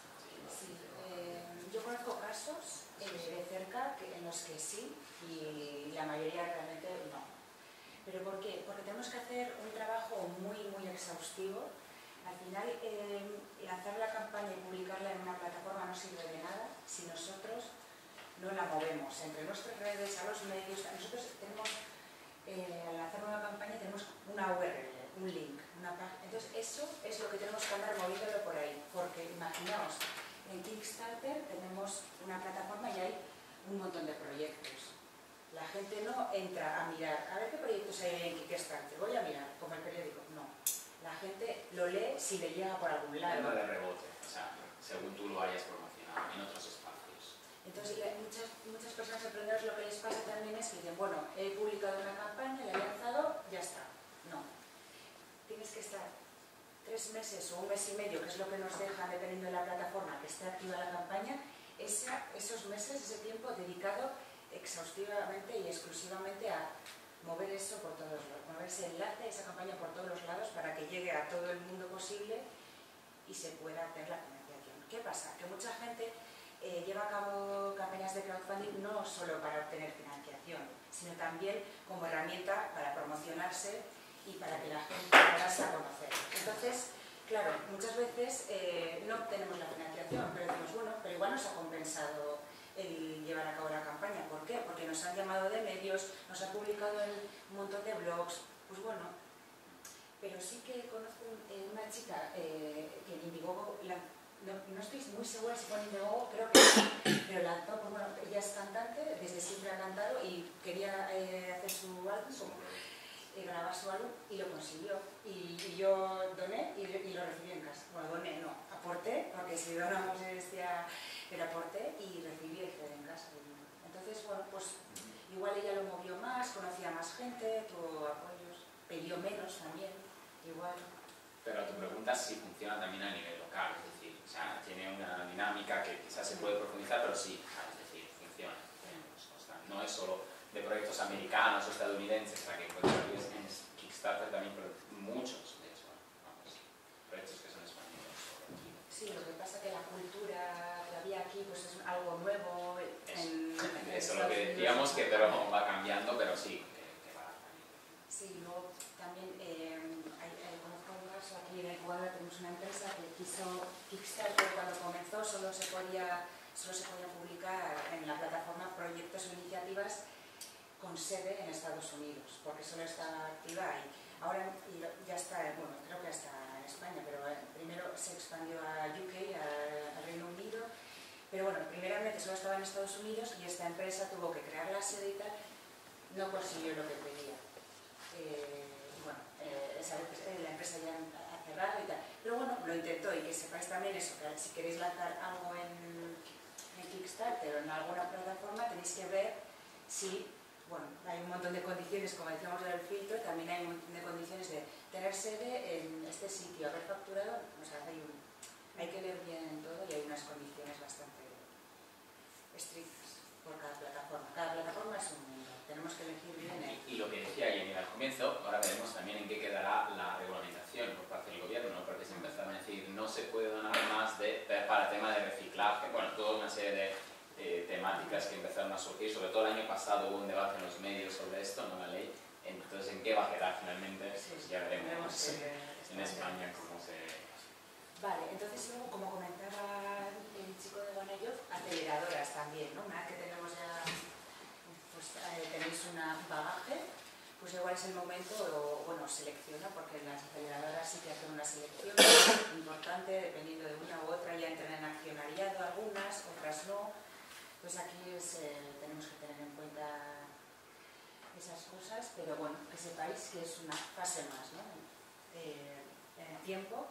yo conozco casos de cerca en los que sí y la mayoría realmente no. ¿Pero por qué? Porque tenemos que hacer un trabajo muy exhaustivo. Al final, lanzar la campaña y publicarla en una plataforma no sirve de nada si nosotros no la movemos entre nuestras redes, a los medios. Nosotros tenemos, al lanzar una campaña, tenemos una URL, un link, una página. Entonces, eso es lo que tenemos que andar moviéndolo por ahí. Porque imaginaos, en Kickstarter tenemos una plataforma y hay un montón de proyectos. La gente no entra a mirar, a ver qué proyectos hay en Kickstarter, voy a mirar, como el periódico. No. La gente lo lee si le llega por algún lado. Tema de rebote, o sea, según tú lo hayas promocionado en otros espacios. Entonces, muchas personas emprendedoras lo que les pasa también es que dicen, bueno, he publicado una campaña, la he lanzado, ya está. No. Tienes que estar 3 meses o 1 mes y medio, que es lo que nos deja, dependiendo de la plataforma, que esté activa la campaña, esos meses, ese tiempo dedicado exhaustivamente y exclusivamente a mover eso por todos lados, mover ese enlace, esa campaña por todos los lados para que llegue a todo el mundo posible y se pueda hacer la financiación. ¿Qué pasa? Que mucha gente lleva a cabo campañas de crowdfunding no solo para obtener financiación, sino también como herramienta para promocionarse y para que la gente pueda darse a conocer. Entonces, claro, muchas veces no obtenemos la financiación, pero decimos, bueno, pero igual nos ha compensado el llevar a cabo la campaña. ¿Por qué? Porque nos han llamado de medios, nos han publicado en un montón de blogs, pues bueno. Pero sí que conozco una chica que en Indiegogo, no estoy muy segura si fue en Indiegogo, creo que sí, pero lanzó, pues bueno, ella es cantante, desde siempre ha cantado y quería hacer su álbum, grabar su álbum y lo consiguió. Y yo doné y lo recibí en casa. Bueno, doné, no, aporté, porque si donamos pero aporté y recibí el CD en casa. Entonces, bueno, pues igual ella lo movió más, conocía más gente, tuvo apoyos, pidió menos también, igual. Pero tu pregunta sí funciona también a nivel local, es decir, o sea, tiene una dinámica que quizás se puede profundizar, pero sí, es decir, funciona. No es solo de proyectos americanos o estadounidenses, para que encuentres en Kickstarter también muchos, de hecho, vamos, proyectos que son españoles. Sí, lo que pasa es que la cultura que había aquí pues es algo nuevo. Eso lo que digamos que pero va cambiando, pero sí, que va cambiando. Sí, luego también conozco un caso aquí en Ecuador, tenemos una empresa que quiso Kickstarter cuando comenzó, solo se podía publicar en la plataforma proyectos o iniciativas con sede en Estados Unidos, porque solo está activa ahí. Ahora ya está, bueno, creo que está en España, pero primero se expandió a UK, al Reino Unido, pero bueno, primeramente solo estaba en Estados Unidos y esta empresa tuvo que crear la sede y tal, no consiguió lo que quería. La empresa ya ha cerrado y tal. Pero bueno, lo intentó, y que sepáis también eso, que si queréis lanzar algo en Kickstarter o en alguna plataforma, tenéis que ver si, bueno, hay un montón de condiciones, como decíamos del filtro, también hay un montón de condiciones de tener sede en este sitio, haber facturado, o sea, hay que leer bien todo y hay unas condiciones bastante estrictas por cada plataforma. Cada plataforma es un mundo, tenemos que elegir bien el... Y lo que decía Jenny al comienzo, ahora veremos también en qué quedará la regulamentación por parte del gobierno, ¿no? Porque se empezaron a decir no se puede donar más para tema de reciclaje, bueno, toda una serie de temáticas que empezaron a surgir, sobre todo el año pasado hubo un debate en los medios sobre esto, ¿no? La ley. Entonces, ¿en qué va a quedar finalmente? Pues ya veremos en España cómo se... Vale, entonces luego, como comentaba el chico de Bonello, aceleradoras también, ¿no? Una vez que tenemos ya, pues tenéis un bagaje, pues igual es el momento, o bueno, selecciona, porque las aceleradoras sí que hacen una selección importante, dependiendo de una u otra, ya entran en accionariado algunas, otras no. Pues aquí tenemos que tener en cuenta esas cosas, pero bueno, que sepáis que es una fase más, ¿no? En el tiempo.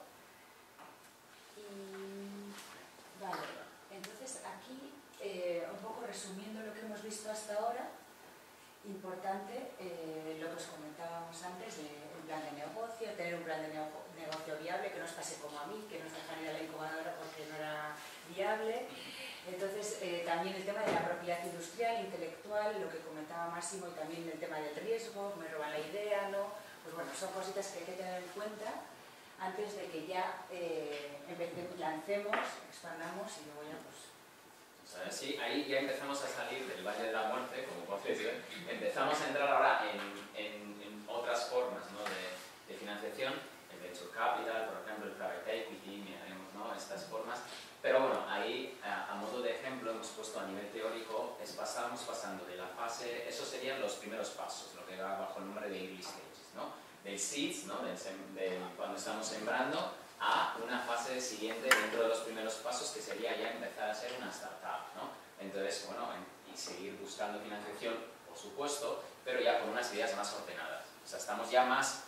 Vale, entonces aquí, un poco resumiendo lo que hemos visto hasta ahora, importante lo que os comentábamos antes del plan de negocio, tener un plan de negocio viable, que no os pase como a mí, que nos dejan ir a la incubadora porque no era viable. Entonces, también el tema de la propiedad industrial, intelectual, lo que comentaba Máximo, y también el tema del riesgo, me roban la idea, ¿no? Pues bueno, son cositas que hay que tener en cuenta antes de que ya lancemos, expandamos y luego ya pues... Sí, ahí ya empezamos a salir del Valle de la Muerte, como podéis ver. Empezamos a entrar ahora en otras formas, ¿no? de financiación, el venture capital, por ejemplo, el private equity, miraremos, ¿no? Estas formas. Pero bueno, ahí, a modo de ejemplo, hemos puesto a nivel teórico, estamos pasando de la fase, esos serían los primeros pasos, lo que va bajo el nombre de early stages, ¿no? Del seeds, ¿no? Cuando estamos sembrando, a una fase siguiente dentro de los primeros pasos, que sería ya empezar a ser una startup, ¿no? Entonces, bueno, y seguir buscando financiación, por supuesto, pero ya con unas ideas más ordenadas. O sea, estamos ya más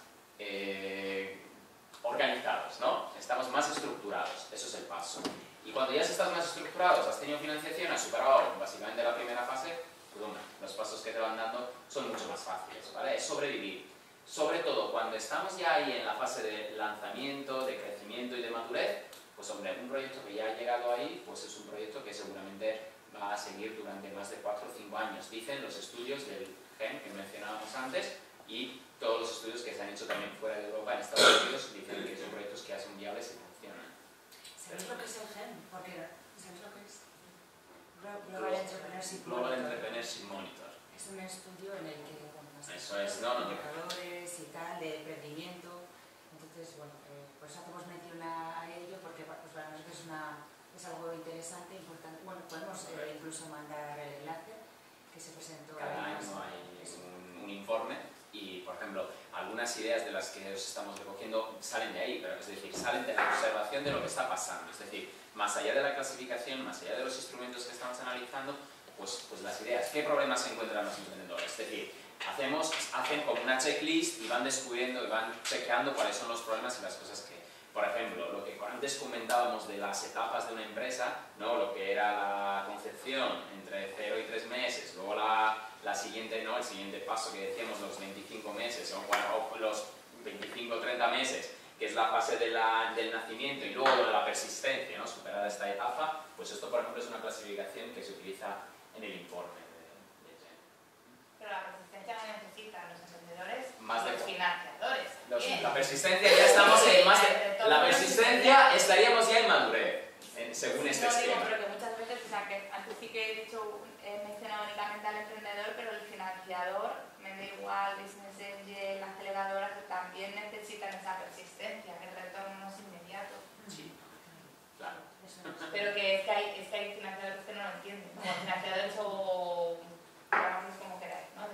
organizados, ¿no? Estamos más estructurados, eso es el paso. Y cuando ya estás más estructurados, has tenido financiación, has superado básicamente la primera fase, pues hombre, los pasos que te van dando son mucho más fáciles, ¿vale? Es sobrevivir. Sobre todo cuando estamos ya ahí en la fase de lanzamiento, de crecimiento y de madurez, pues hombre, un proyecto que ya ha llegado ahí, pues es un proyecto que seguramente va a seguir durante más de 4 o 5 años. Dicen los estudios del GEM que mencionábamos antes, y todos los estudios que se han hecho también fuera de Europa, en Estados Unidos, dicen que son proyectos que ya son viables y funcionan. ¿Sabéis lo que es el GEM? Porque, ¿sabéis lo que es? Global Entrepreneurship Monitor. Es un estudio en el que eso es, indicadores y tal, de emprendimiento. Entonces, bueno, pues hacemos mención a ello porque pues, para nosotros es algo interesante, importante. Bueno, podemos incluso mandar el enlace que se presentó. Cada año hay un informe y, por ejemplo, algunas ideas de las que os estamos recogiendo salen de ahí, pero es decir, salen de la observación de lo que está pasando. Es decir, más allá de la clasificación, más allá de los instrumentos que estamos analizando, pues las ideas, ¿qué problemas se encuentran los emprendedores? Es decir, hacen como una checklist y van descubriendo y van chequeando cuáles son los problemas y las cosas que, por ejemplo, lo que antes comentábamos de las etapas de una empresa, ¿no? Lo que era la concepción entre 0 y 3 meses, luego la siguiente, ¿no? El siguiente paso que decíamos, los 25 meses o los 25 o 30 meses, que es la fase del nacimiento, y luego de la persistencia, ¿no? Superada esta etapa, pues esto, por ejemplo, es una clasificación que se utiliza en el informe de GEM. Pero la persistencia no necesitan los emprendedores, más de los financiadores. La persistencia ya estamos en más de... La persistencia estaríamos ya en madurez, según este esquema. No, pero que muchas veces, o sea, que antes sí que he mencionado únicamente al emprendedor, pero el financiador, me da igual, Business Angel, la aceleradora, que también necesitan esa persistencia, que el retorno no es inmediato. Sí, claro. Pero que es que hay financiadores que no lo entienden, como financiadores o llamarlos como queráis, ¿no?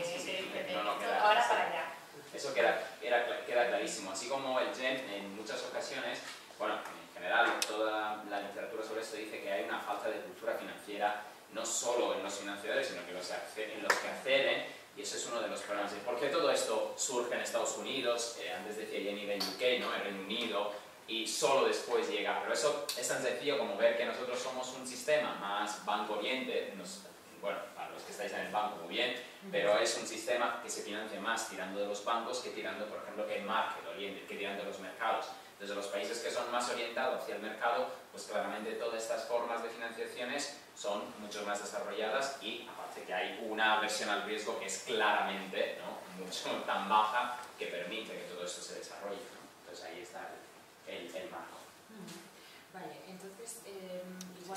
Ahora para allá. Eso queda clarísimo, así como el GEM en muchas ocasiones, bueno, en general toda la literatura sobre esto dice que hay una falta de cultura financiera, no solo en los financiadores, sino que en los que acceden, y Y ese es uno de los problemas. ¿Por qué todo esto surge en Estados Unidos? Antes decía Jenny en UK, ¿no? En Reino Unido, y solo después llega. Pero eso es tan sencillo como ver que nosotros somos un sistema más banco oriente, bueno, para los que estáis en el banco muy bien, pero es un sistema que se financia más tirando de los bancos que tirando, por ejemplo, que el market oriente, que tirando de los mercados. Desde los países que son más orientados hacia el mercado, pues claramente todas estas formas de financiaciones son mucho más desarrolladas y aparte que hay una aversión al riesgo que es claramente, ¿no?, mucho tan baja que permite que todo esto se desarrolle, ¿no? Entonces ahí está el marco. Vale, entonces igual...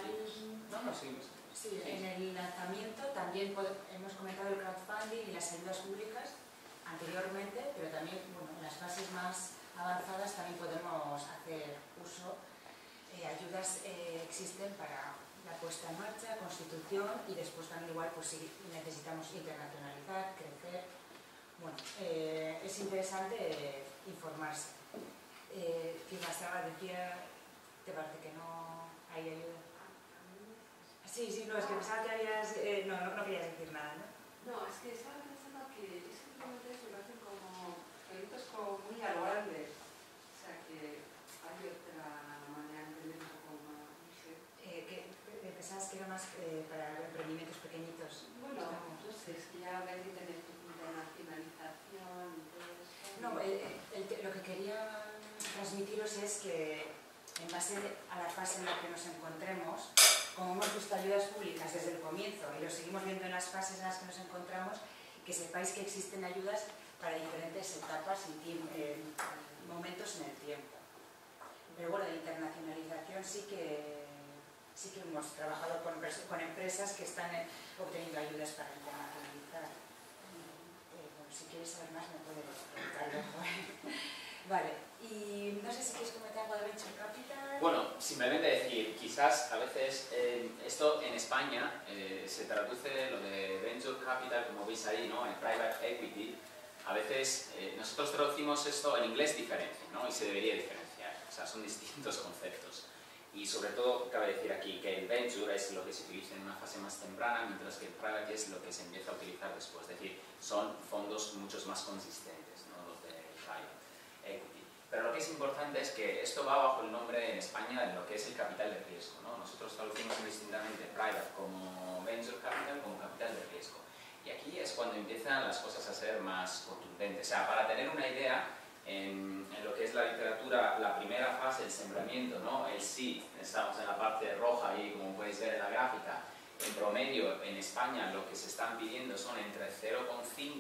Sí, en el lanzamiento también hemos comentado el crowdfunding y las ayudas públicas anteriormente, pero también, bueno, en las fases más avanzadas también podemos hacer uso. Ayudas existen para la puesta en marcha, constitución y después también igual pues si necesitamos internacionalizar, crecer. Bueno, es interesante informarse. Fimasaba decía, ¿te parece que no hay ayuda? Sí, no, es que pensaba que habías... no querías decir nada, ¿no? No, es que estaba pensando que simplemente se lo hacen como proyectos como muy a lo grande. O sea, que hay otra manera de entender un poco más, no sé. ¿Pensabas que era más para emprendimientos pequeñitos? Bueno, no sé, es que ya ven que tener internacionalización y todo eso. No, lo que quería transmitiros es que en base a la fase en la que nos encontremos, como hemos visto ayudas públicas desde el comienzo y lo seguimos viendo en las fases en las que nos encontramos, que sepáis que existen ayudas para diferentes etapas y momentos en el tiempo. Pero bueno, de internacionalización sí que hemos trabajado con empresas que están obteniendo ayudas para internacionalizar. Bueno, si quieres saber más me puedes preguntar luego. Vale, y no sé si quieres comentar algo de Venture Capital. Bueno, simplemente decir, quizás a veces esto en España se traduce lo de Venture Capital, como veis ahí, ¿no?, en Private Equity. A veces nosotros traducimos esto en inglés diferente, ¿no?, y se debería diferenciar. O sea, son distintos conceptos. Y sobre todo, cabe decir aquí que el Venture es lo que se utiliza en una fase más temprana, mientras que el Private es lo que se empieza a utilizar después. Es decir, son fondos muchos más consistentes, ¿no?, los de Private Equity. Pero lo que es importante es que esto va bajo el nombre en España de lo que es el capital de riesgo, ¿no? Nosotros traducimos indistintamente Private como Venture Capital como capital de riesgo. Y aquí es cuando empiezan las cosas a ser más contundentes. O sea, para tener una idea, en lo que es la literatura, la primera fase, el sembramiento, ¿no?, el seed, estamos en la parte roja ahí, como podéis ver en la gráfica, en promedio en España lo que se están pidiendo son entre 0,5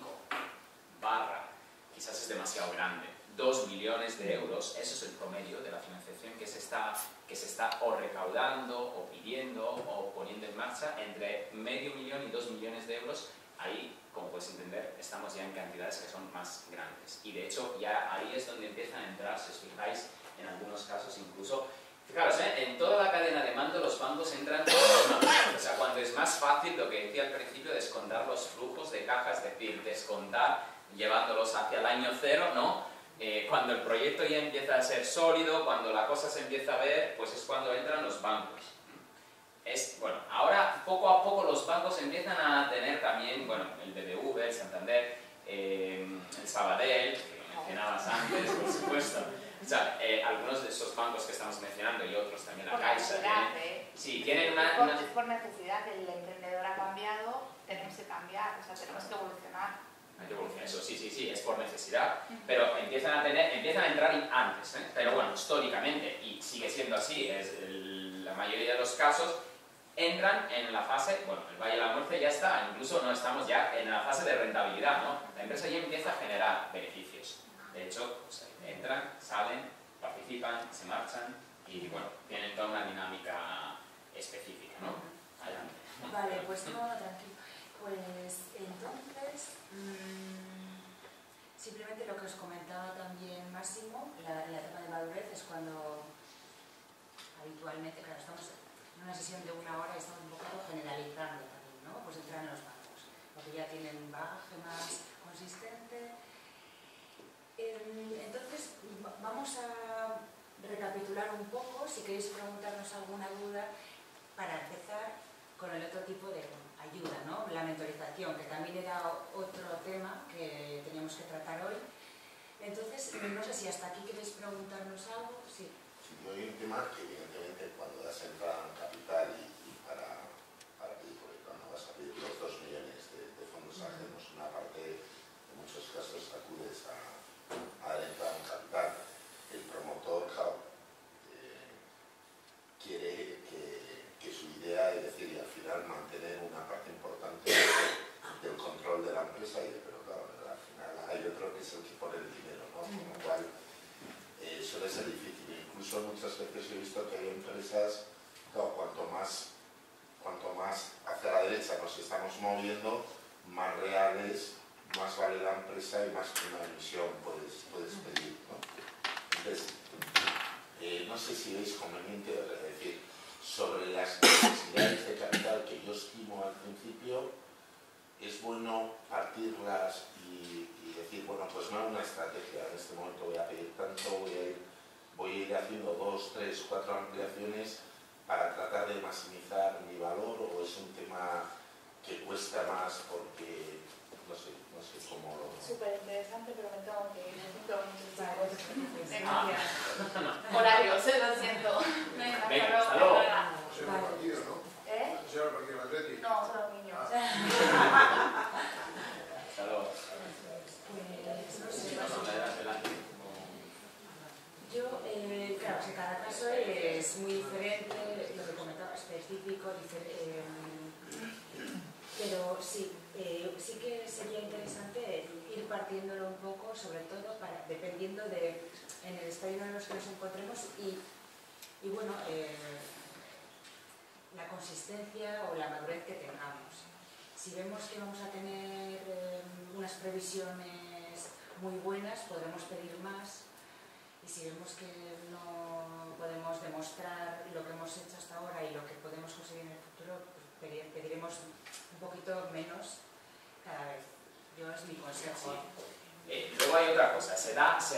barra, quizás es demasiado grande, 2 millones de euros, eso es el promedio de la financiación que se está o recaudando, o pidiendo, o poniendo en marcha, entre medio millón y 2 millones de euros. Ahí, como puedes entender, estamos ya en cantidades que son más grandes. Y de hecho, ya ahí es donde empiezan a entrar, si os fijáis, en algunos casos incluso. Fijaros, en toda la cadena de mando los bancos entran con la misma. O sea, cuando es más fácil, lo que decía al principio, descontar los flujos de caja, es decir, descontar llevándolos hacia el año cero, ¿no? Cuando el proyecto ya empieza a ser sólido, cuando la cosa se empieza a ver, pues es cuando entran los bancos. Bueno, ahora poco a poco los bancos empiezan a tener también, bueno, el BBV, el Santander, el Sabadell, que lo mencionabas antes, por supuesto. O sea, algunos de esos bancos que estamos mencionando y otros también, la Caixa. Sí, tienen una... Es por necesidad, el emprendedor ha cambiado, tenemos que cambiar, o sea, tenemos que evolucionar. Eso sí, es por necesidad, pero empiezan a entrar antes, pero bueno, históricamente, y sigue siendo así, la mayoría de los casos, entran en la fase, bueno, el Valle de la Muerte ya está, incluso no estamos ya en la fase de rentabilidad, ¿no? La empresa ya empieza a generar beneficios. De hecho, pues, entran, salen, participan, se marchan y, bueno, tienen toda una dinámica específica, ¿no? Adelante. Vale, pues no, tranquilo. Pues entonces, simplemente lo que os comentaba también Máximo, la etapa de madurez es cuando habitualmente, claro, estamos en una sesión de 1 hora y estamos un poco generalizando también, ¿no? Pues entran los bancos, porque ya tienen un bagaje más consistente. Entonces, vamos a recapitular un poco, si queréis preguntarnos alguna duda, para empezar con el otro tipo de ayuda, ¿no? La mentorización. representación, que también era otro tema que teníamos que tratar hoy. Entonces, no sé si hasta aquí queréis preguntarnos algo. Sí. Sí, hay un tema que evidentemente cuando das entrada en capital y para pedir, porque cuando vas a pedir los 2 millones de fondos ajenos, una parte, en muchos casos acudes a dar entrada en capital. El promotor, claro, quiere que su idea es decir, y al final mantener una parte importante del control de la empresa, pero claro, al final hay otro que es el que pone el dinero, ¿no? Con lo cual suele ser difícil. Incluso muchas veces he visto que hay empresas, claro, cuanto más hacia la derecha nos estamos moviendo, más reales, más vale la empresa y más que una emisión puedes pedir, ¿no? Entonces, no sé si veis conveniente decir sobre las necesidades de capital que yo estimo al principio, es bueno partirlas y decir, bueno, pues no hay una estrategia, en este momento voy a pedir tanto, voy a ir haciendo 2, 3, 4 ampliaciones para tratar de maximizar mi valor, o es un tema que cuesta más porque no sé cómo lo... Súper interesante, pero me tengo que ir. Gracias. Horarios, lo siento. Venga, hasta luego. Se llama el partido, ¿no? ¿Eh? Se llama el partido del Atleti. No, son los niños. Hasta luego. Yo, claro, que cada caso es muy diferente, lo que comentaba, específico, pero sí, sí que sería interesante ir partiéndolo un poco, sobre todo dependiendo en el estadio en los que nos encontremos y bueno, la consistencia o la madurez que tengamos. Si vemos que vamos a tener unas previsiones muy buenas, podremos pedir más. Y si vemos que no podemos demostrar lo que hemos hecho hasta ahora y lo que podemos conseguir en el futuro, pues pediremos un poquito menos cada vez. Yo es mi consejo. Luego hay otra cosa, se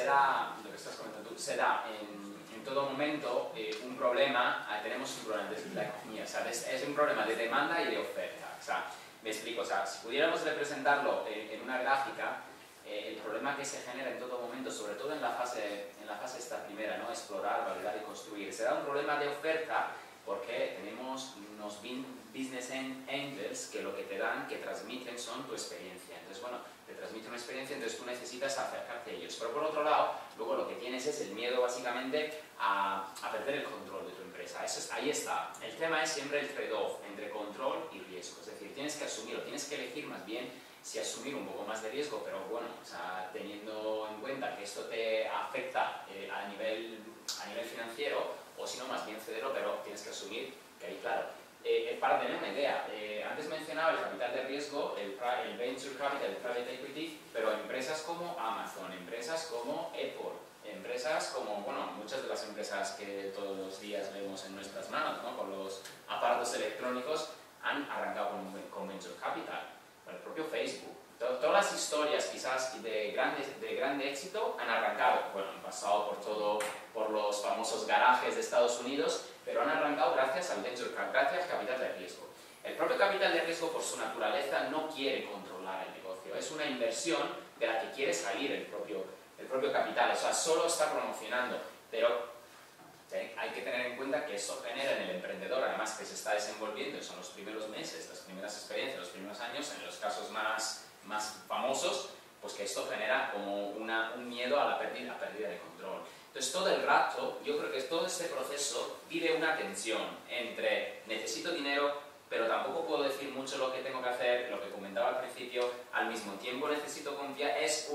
da lo que estás comentando tú, se da en todo momento un problema, tenemos un problema de la economía, ¿sabes? Es un problema de demanda y de oferta. O sea, me explico, o sea, si pudiéramos representarlo en una gráfica, el problema que se genera en todo momento, sobre todo en la fase esta primera, ¿no? Explorar, validar y construir, será un problema de oferta porque tenemos unos business angels que lo que te dan, que transmiten son tu experiencia. Entonces, bueno, te transmiten una experiencia, entonces tú necesitas acercarte a ellos. Pero por otro lado, luego lo que tienes es el miedo básicamente a perder el control de tu empresa. Ahí está. El tema es siempre el trade-off entre control y riesgo. Es decir, tienes que asumirlo, tienes que elegir más bien si asumir un poco más de riesgo, pero bueno, o sea, teniendo en cuenta que esto te afecta a nivel financiero, o si no, más bien cederlo, pero tienes que asumir que ahí, claro. Para tener una idea, antes mencionaba el capital de riesgo, el venture capital, el private equity, pero empresas como Amazon, empresas como Apple, empresas como, bueno, muchas de las empresas que todos los días vemos en nuestras manos, ¿no? Con los aparatos electrónicos, han arrancado con venture capital. El propio Facebook. Todas las historias quizás de grande éxito han arrancado, bueno, han pasado por los famosos garajes de Estados Unidos, pero han arrancado gracias al venture capital, gracias al capital de riesgo. El propio capital de riesgo por su naturaleza no quiere controlar el negocio, es una inversión de la que quiere salir el propio capital, o sea, solo está promocionando, pero hay que tener en cuenta que eso genera en el emprendedor, además que se está desenvolviendo, son los primeros meses, las primeras experiencias, los primeros años, en los casos más famosos, pues que esto genera como un miedo a la pérdida de control. Entonces todo el rato, yo creo que todo este proceso vive una tensión entre necesito dinero, pero tampoco puedo decir mucho lo que tengo que hacer, lo que comentaba al principio, al mismo tiempo necesito confiar, es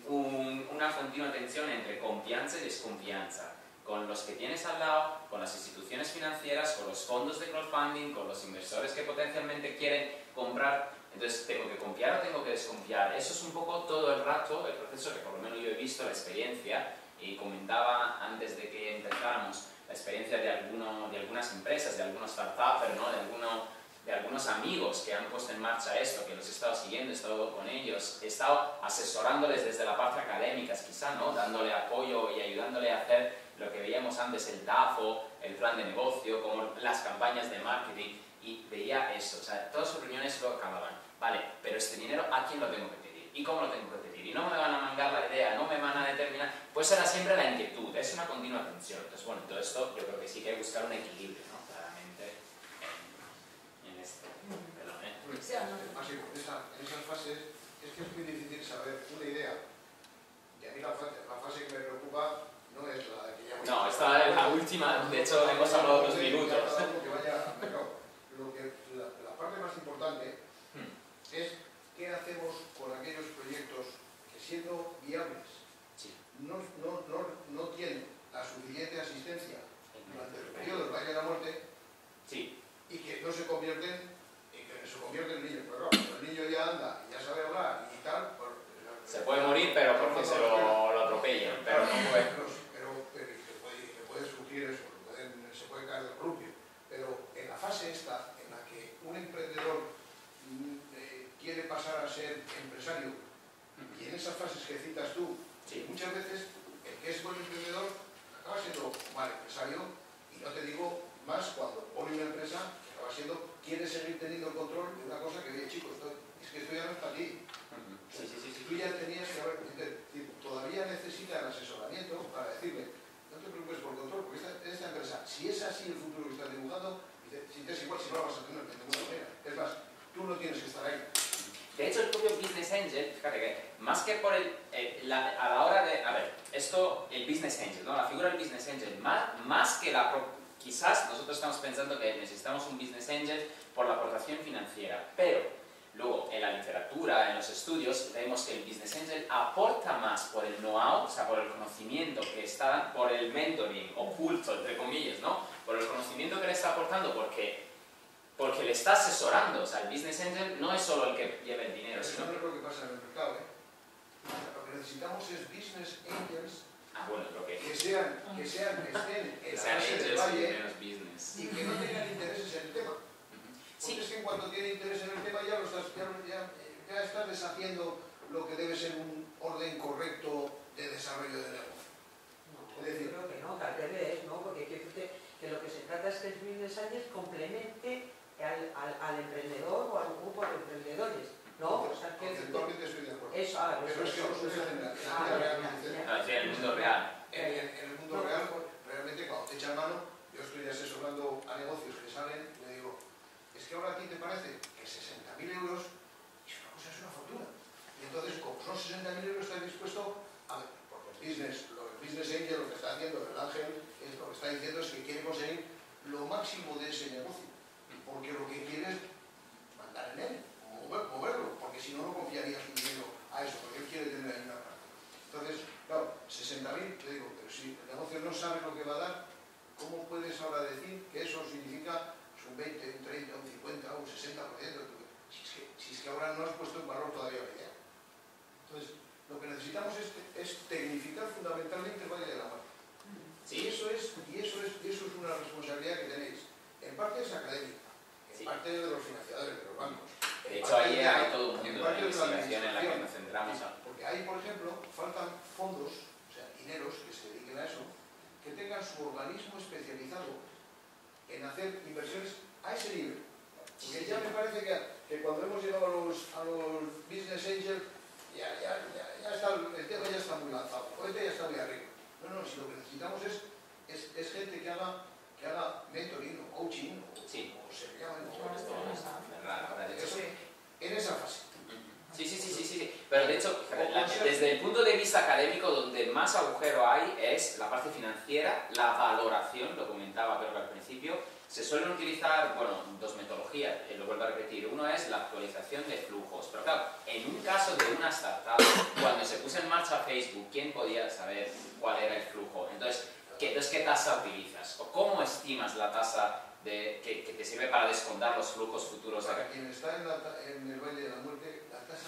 una continua tensión entre confianza y desconfianza. Con los que tienes al lado, con las instituciones financieras, con los fondos de crowdfunding, con los inversores que potencialmente quieren comprar. Entonces, ¿tengo que confiar o tengo que desconfiar? Eso es un poco todo el rato el proceso que por lo menos yo he visto, la experiencia, y comentaba antes de que empezáramos, la experiencia de algunas empresas, de algunos startups, ¿no? de algunos amigos que han puesto en marcha esto, que los he estado siguiendo, he estado con ellos, he estado asesorándoles desde la parte académica, quizá, ¿no? Dándole apoyo y ayudándole a hacer lo que veíamos antes, el DAFO, el plan de negocio, como las campañas de marketing, y veía eso, o sea, todas sus reuniones lo acababan. Vale, pero este dinero, ¿a quién lo tengo que pedir? ¿Y cómo lo tengo que pedir? Y no me van a mangar la idea, no me van a determinar, pues será siempre la inquietud, es una continua tensión. Entonces, bueno, todo esto yo creo que sí que hay que buscar un equilibrio, ¿no? Claramente, en esto. Perdón, Sí, no. Así, en esas fases es que es muy difícil saber una idea. Y a mí la fase que me preocupa no es la que ya voy a... No, esta es la última, de hecho hemos hablado 2 minutos. La parte más importante es qué hacemos con aquellos proyectos que, siendo viables, no tienen la suficiente asistencia durante el periodo del Valle de la Muerte, y que no se convierten en niños. Pero claro, el niño ya anda y ya sabe hablar y tal, pues, se puede morir, pero porque se lo atropellan, pero no puede. Pero puede surgir eso, se puede caer del columpio. Pero en la fase esta, en la que un emprendedor quiere pasar a ser empresario, y en esas fases que citas tú, muchas veces el que es buen emprendedor acaba siendo un mal empresario, y no te digo más cuando pone una empresa que acaba siendo, quiere seguir teniendo el control de una cosa que, oye chicos, es que esto ya no es para ti. Tú ya tenías que haber, todavía necesitas el asesoramiento para decirle, no te preocupes por el control, porque esta empresa, si es así el futuro que estás dibujando, si te es igual, si no lo vas a tener de ninguna manera. Es más, tú no tienes que estar ahí. De hecho, el propio Business Angel, fíjate que más que por a la hora de, a ver, esto, el Business Angel, ¿no? La figura del Business Angel, más que quizás nosotros estamos pensando que necesitamos un Business Angel por la aportación financiera, pero luego en la literatura, en los estudios, vemos que el Business Angel aporta más por el know-how, o sea, por el conocimiento que está, por el mentoring oculto, entre comillas, ¿no? Por el conocimiento que le está aportando, porque le está asesorando. O sea, el Business Angel no es solo el que lleva el dinero, Eso no es lo que pasa en el mercado, ¿eh? Lo que necesitamos es Business Angels que estén en la base del valle y que no tengan intereses en el tema. Porque es que en cuanto tiene interés en el tema ya estás deshaciendo lo que debe ser un orden correcto de desarrollo de negocio. No, yo creo que no, que al revés, ¿no? Porque que lo que se trata es que el Business Angel complemente al emprendedor o al grupo de emprendedores, ¿no? O sea, conceptualmente estoy de acuerdo. Eso, pero es que no sucede en la vida real. En el mundo real. En el mundo real, realmente cuando te echan mano, yo estoy asesorando a negocios que salen y le digo, es que ahora a ti te parece que 60.000 euros es una fortuna. Y entonces, como son 60.000 euros, estás dispuesto a ver, porque el Business Angel lo que está haciendo, el ángel, lo que está diciendo es que quiere conseguir lo máximo de ese negocio. Porque lo que quiere es mandar en él, moverlo, porque si no, no confiaría su dinero a eso, porque él quiere tener ahí una parte. Entonces, claro, 60.000, te digo, pero si el negocio no sabe lo que va a dar, ¿cómo puedes ahora decir que eso significa un 20, un 30, un 50, un 60%? Si es que ahora no has puesto en valor todavía la idea. Entonces, lo que necesitamos es tecnificar fundamentalmente el Valle de la Muerte. Y eso es una responsabilidad que tenéis. En parte es académica, en parte de los financiadores, de los bancos. De hecho, ahí hay todo un mundo de investigación en la que nos centramos. Porque ahí, por ejemplo, faltan fondos, o sea, dineros que se dediquen a eso, que tengan su organismo especializado en hacer inversiones a ese nivel. Porque ya me parece que cuando hemos llegado a los Business Angels, ya está, el tema ya está muy lanzado, el tema ya está muy arriba. No, si lo que necesitamos es gente que haga mentoring o coaching, o se llama en esa fase. Sí. Pero de hecho, desde el punto de vista académico, donde más agujero hay es la parte financiera, la valoración, lo comentaba creo que al principio. Se suelen utilizar, dos metodologías, lo vuelvo a repetir. Uno es la actualización de flujos. Pero claro, en un caso de una startup, cuando se puso en marcha Facebook, ¿quién podía saber cuál era el flujo? Entonces, ¿qué tasa utilizas? ¿O cómo estimas la tasa que te sirve para descontar los flujos futuros? Para quien está en el Valle de la Muerte, la tasa...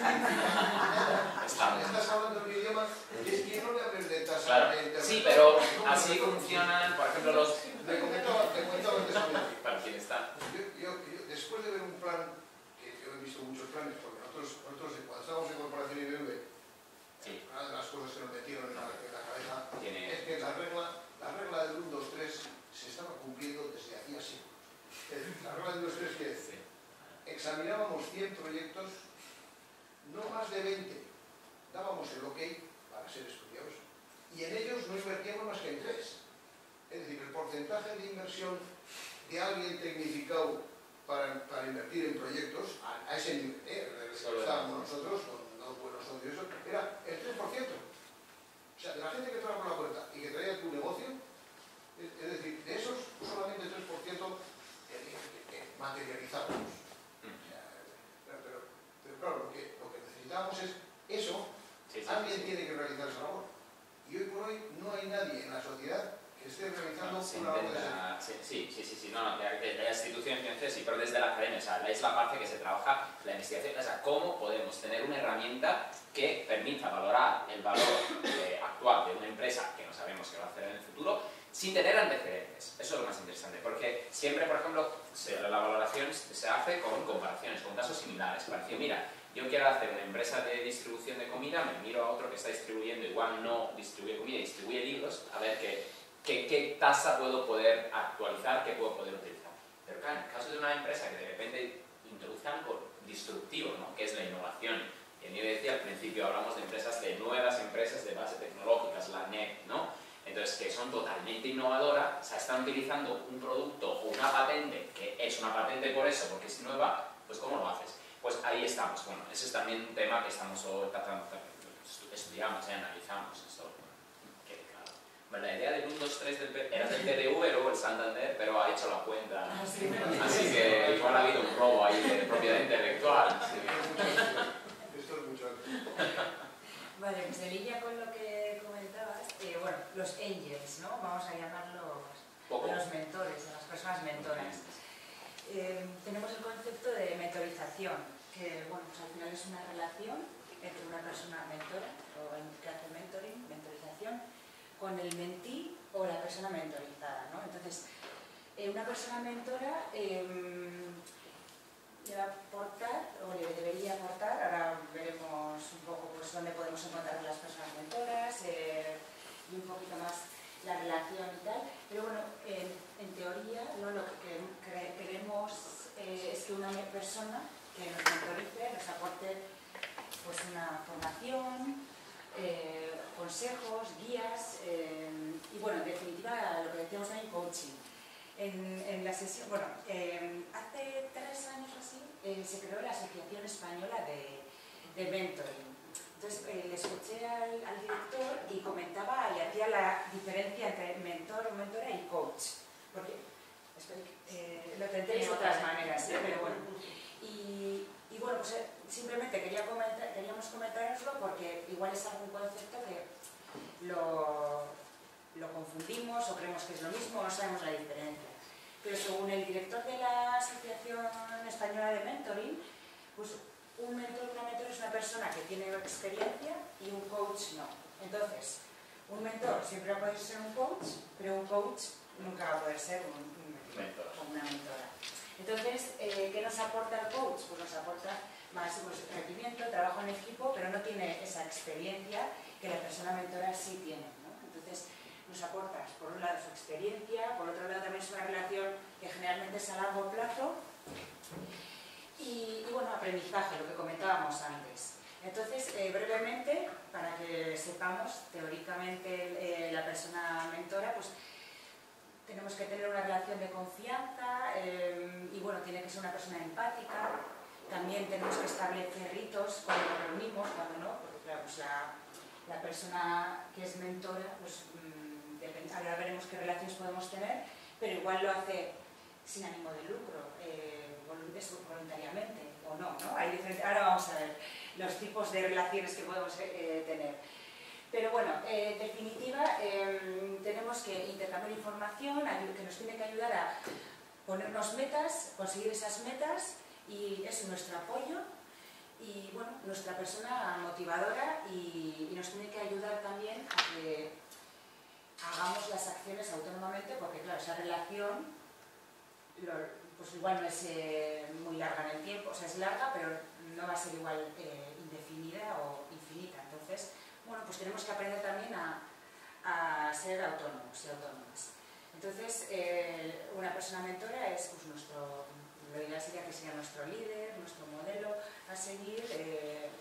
Estás hablando de un idioma, es que no le hables de tasa. Claro. Sí, pero así funcionan, por ejemplo, los... Te comentaba antes a mí. ¿Para quién está? Yo, después de ver un plan, que yo he visto muchos planes, porque nosotros cuando estábamos en Corporación IBV, una de las cosas que nos metieron en la cabeza es que la regla del 1, 2, 3 se estaba cumpliendo desde hacía siglos. La regla del 1, 2, 3 quiere decir, examinábamos 100 proyectos no más de 20 dábamos el ok para ser estudiados y en ellos no invertíamos más que en 3. Es decir, el porcentaje de inversión de alguien tecnificado para invertir en proyectos, a ese nivel, en el que estábamos nosotros, con dos buenos socios, era el 3%. O sea, de la gente que entraba por la puerta y que traía tu negocio, es decir, de esos solamente el 3% materializábamos. Pero claro, lo que necesitábamos es eso, alguien tiene que realizar esa labor. Y hoy por hoy no hay nadie en la sociedad que esté realizando una labor de ese. No, de la institución financiera sí, pero desde la academia, o sea, es la parte que se trabaja, la investigación, o sea, cómo podemos tener una herramienta que permita valorar el valor actual de una empresa que no sabemos qué va a hacer en el futuro, sin tener antecedentes. Eso es lo más interesante, porque siempre, por ejemplo, la valoración se hace con comparaciones, con casos similares. Para decir, mira, yo quiero hacer una empresa de distribución de comida, me miro a otro que está distribuyendo, igual no distribuye comida, distribuye libros, a ver qué tasa puedo poder actualizar, qué puedo poder utilizar. Pero claro, en el caso de una empresa que de repente introduce algo disruptivo, ¿no?, que es la innovación, y yo decía al principio, hablamos de empresas, de nuevas empresas de base tecnológicas, la NEC, ¿no?, entonces que son totalmente innovadoras, o sea, están utilizando un producto o una patente, que es una patente por eso, porque es nueva, pues ¿cómo lo haces? Pues ahí estamos. Bueno, ese es también un tema que estamos estudiamos y analizamos. Esto quede claro. Bueno, la idea del 1, 2, 3 era del PDV, luego el Santander, pero ha hecho la cuenta. Así que igual ha habido un robo ahí de propiedad intelectual. Esto es mucho antes. Vale, pues en línea con lo que comentabas, bueno, los angels, ¿no? Vamos a llamarlos los mentores, a las personas mentoras. Tenemos el concepto de mentorización, que bueno, pues al final es una relación entre una persona mentora, o el que hace mentoring, mentorización, con el mentí o la persona mentorizada, ¿no? Entonces, una persona mentora le va a aportar, o le debería aportar, ahora veremos un poco pues, dónde podemos encontrar las personas mentoras y un poquito más la relación y tal, pero bueno, en teoría, ¿no?, lo que queremos es que una persona que nos mentorice, nos aporte pues una formación, consejos, guías y bueno, en definitiva lo que decíamos también, coaching. En la sesión, bueno, hace 3 años o así se creó la Asociación Española de Mentoring. Entonces le escuché al director y comentaba y hacía la diferencia entre mentor o mentora y coach. Porque lo tendréis de otras maneras, ¿sí? Pero bueno. Y bueno, pues simplemente queríamos comentároslo porque igual es algún concepto que lo confundimos o creemos que es lo mismo o no sabemos la diferencia. Pero según el director de la Asociación Española de Mentoring, pues un mentor, una mentora es una persona que tiene experiencia y un coach no. Entonces, un mentor siempre va a poder ser un coach, pero un coach nunca va a poder ser un mentor o una mentora. Entonces, ¿qué nos aporta el coach? Pues nos aporta más rendimiento, trabajo en equipo, pero no tiene esa experiencia que la persona mentora sí tiene, ¿no? Entonces, nos aporta, por un lado, su experiencia, por otro lado, también es una relación que generalmente es a largo plazo y bueno, aprendizaje, lo que comentábamos antes. Entonces, brevemente, para que sepamos, teóricamente, la persona mentora, pues tenemos que tener una relación de confianza y bueno, tiene que ser una persona empática. También tenemos que establecer ritos cuando nos reunimos, cuando no, porque claro, pues la persona que es mentora, pues ahora veremos qué relaciones podemos tener, pero igual lo hace sin ánimo de lucro, voluntariamente o no, ¿no? Hay diferentes, ahora vamos a ver los tipos de relaciones que podemos tener. Pero bueno, en definitiva, tenemos que intercambiar información que nos tiene que ayudar a ponernos metas, conseguir esas metas, y es nuestro apoyo y bueno, nuestra persona motivadora y nos tiene que ayudar también a que hagamos las acciones autónomamente, porque claro, esa relación pues igual no es muy larga en el tiempo, o sea, es larga, pero no va a ser igual indefinida o infinita. Entonces, bueno, pues tenemos que aprender también a ser autónomos y autónomas. Entonces, una persona mentora es pues lo ideal sería que sea nuestro líder, nuestro modelo a seguir,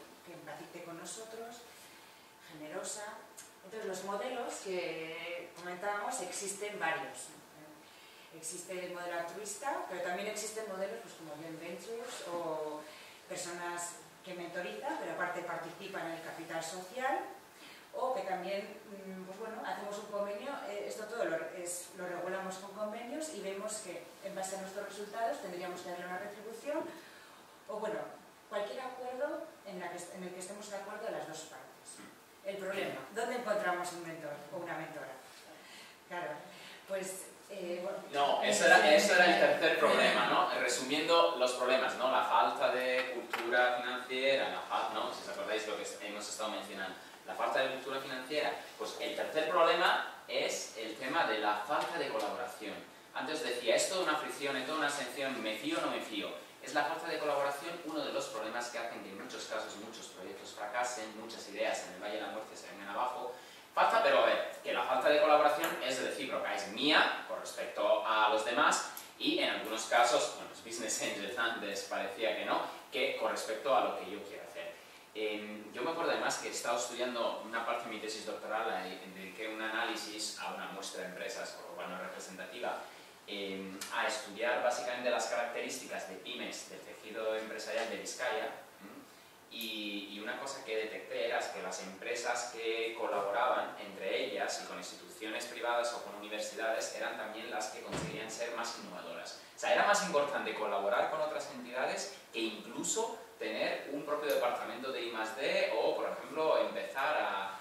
empatice con nosotros, generosa. Entonces los modelos que comentábamos existen varios. Existe el modelo altruista, pero también existen modelos pues, como Joint Ventures o personas que mentorizan, pero aparte participan en el capital social, o que también pues bueno, hacemos un convenio, esto todo lo regulamos con convenios y vemos que en base a nuestros resultados tendríamos que darle una retribución, o bueno, cualquier acuerdo en el que estemos de acuerdo de las dos partes. El problema, ¿dónde encontramos un mentor o una mentora? Claro, pues... bueno, no, eso era el tercer problema, ¿no? Resumiendo los problemas, ¿no? La falta de cultura financiera, ¿no? Si os acordáis lo que hemos estado mencionando, la falta de cultura financiera, pues el tercer problema es el tema de la falta de colaboración. Antes decía, es toda una fricción, es toda una tensión, ¿me fío o no me fío? Es la falta de colaboración uno de los problemas que hacen que en muchos casos muchos proyectos fracasen, muchas ideas en el Valle de la Muerte se vengan abajo. Pero a ver, que la falta de colaboración es recíproca, es mía con respecto a los demás y en algunos casos, bueno, los business angels antes parecía que no, que con respecto a lo que yo quiero hacer. Yo me acuerdo además que he estado estudiando una parte de mi tesis doctoral, dediqué un análisis a una muestra de empresas, por lo cual no representativa, a estudiar básicamente las características de pymes del tejido empresarial de Vizcaya. Y una cosa que detecté era que las empresas que colaboraban entre ellas y con instituciones privadas o con universidades eran también las que conseguían ser más innovadoras. O sea, era más importante colaborar con otras entidades que incluso tener un propio departamento de I+D o, por ejemplo, empezar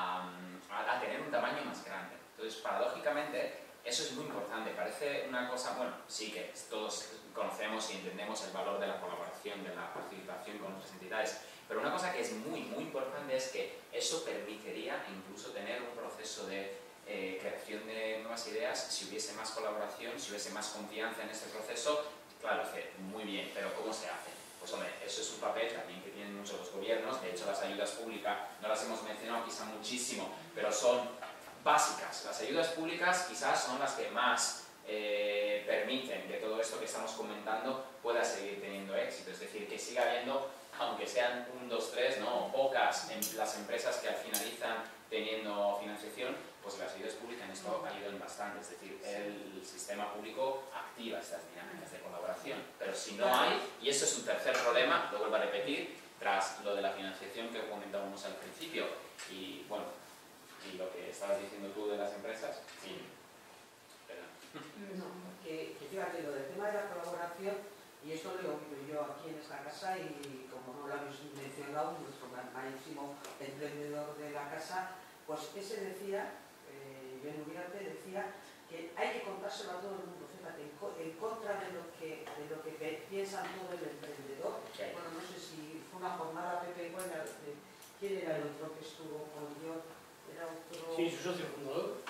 a tener un tamaño más grande. Entonces, paradójicamente, eso es muy importante. Parece una cosa, bueno, sí que todos conocemos y entendemos el valor de la colaboración, de la participación con otras entidades, pero una cosa que es muy, muy importante es que eso permitiría incluso tener un proceso de creación de nuevas ideas si hubiese más colaboración, si hubiese más confianza en ese proceso. Claro, muy bien, pero ¿cómo se hace? Pues hombre, eso es un papel también que tienen muchos los gobiernos. De hecho, las ayudas públicas no las hemos mencionado quizá muchísimo, pero son básicas. Las ayudas públicas quizás son las que más permiten que todo esto que estamos comentando pueda seguir teniendo éxito, es decir, que siga habiendo, aunque sean 1, 2, 3, ¿no? Pocas las empresas que al finalizan teniendo financiación, pues las ayudas públicas en esto ayudan bastante, es decir, el sistema público activa estas dinámicas de colaboración, pero si no hay, y eso es un tercer problema, lo vuelvo a repetir, tras lo de la financiación que comentábamos al principio, y bueno, y lo que estabas diciendo tú de las empresas, sí. No, que fíjate, lo del tema de la colaboración, y esto lo he oído yo aquí en esta casa y como no lo habéis mencionado, nuestro máximo emprendedor de la casa, pues ese decía, Ben Uriarte decía que hay que contárselo a todo el mundo, fíjate, en contra de lo que piensan todo el emprendedor. Bueno, no sé si fue una jornada Pepe, bueno, ¿quién era el otro que estuvo con yo? Era otro... Sí, su socio fundador.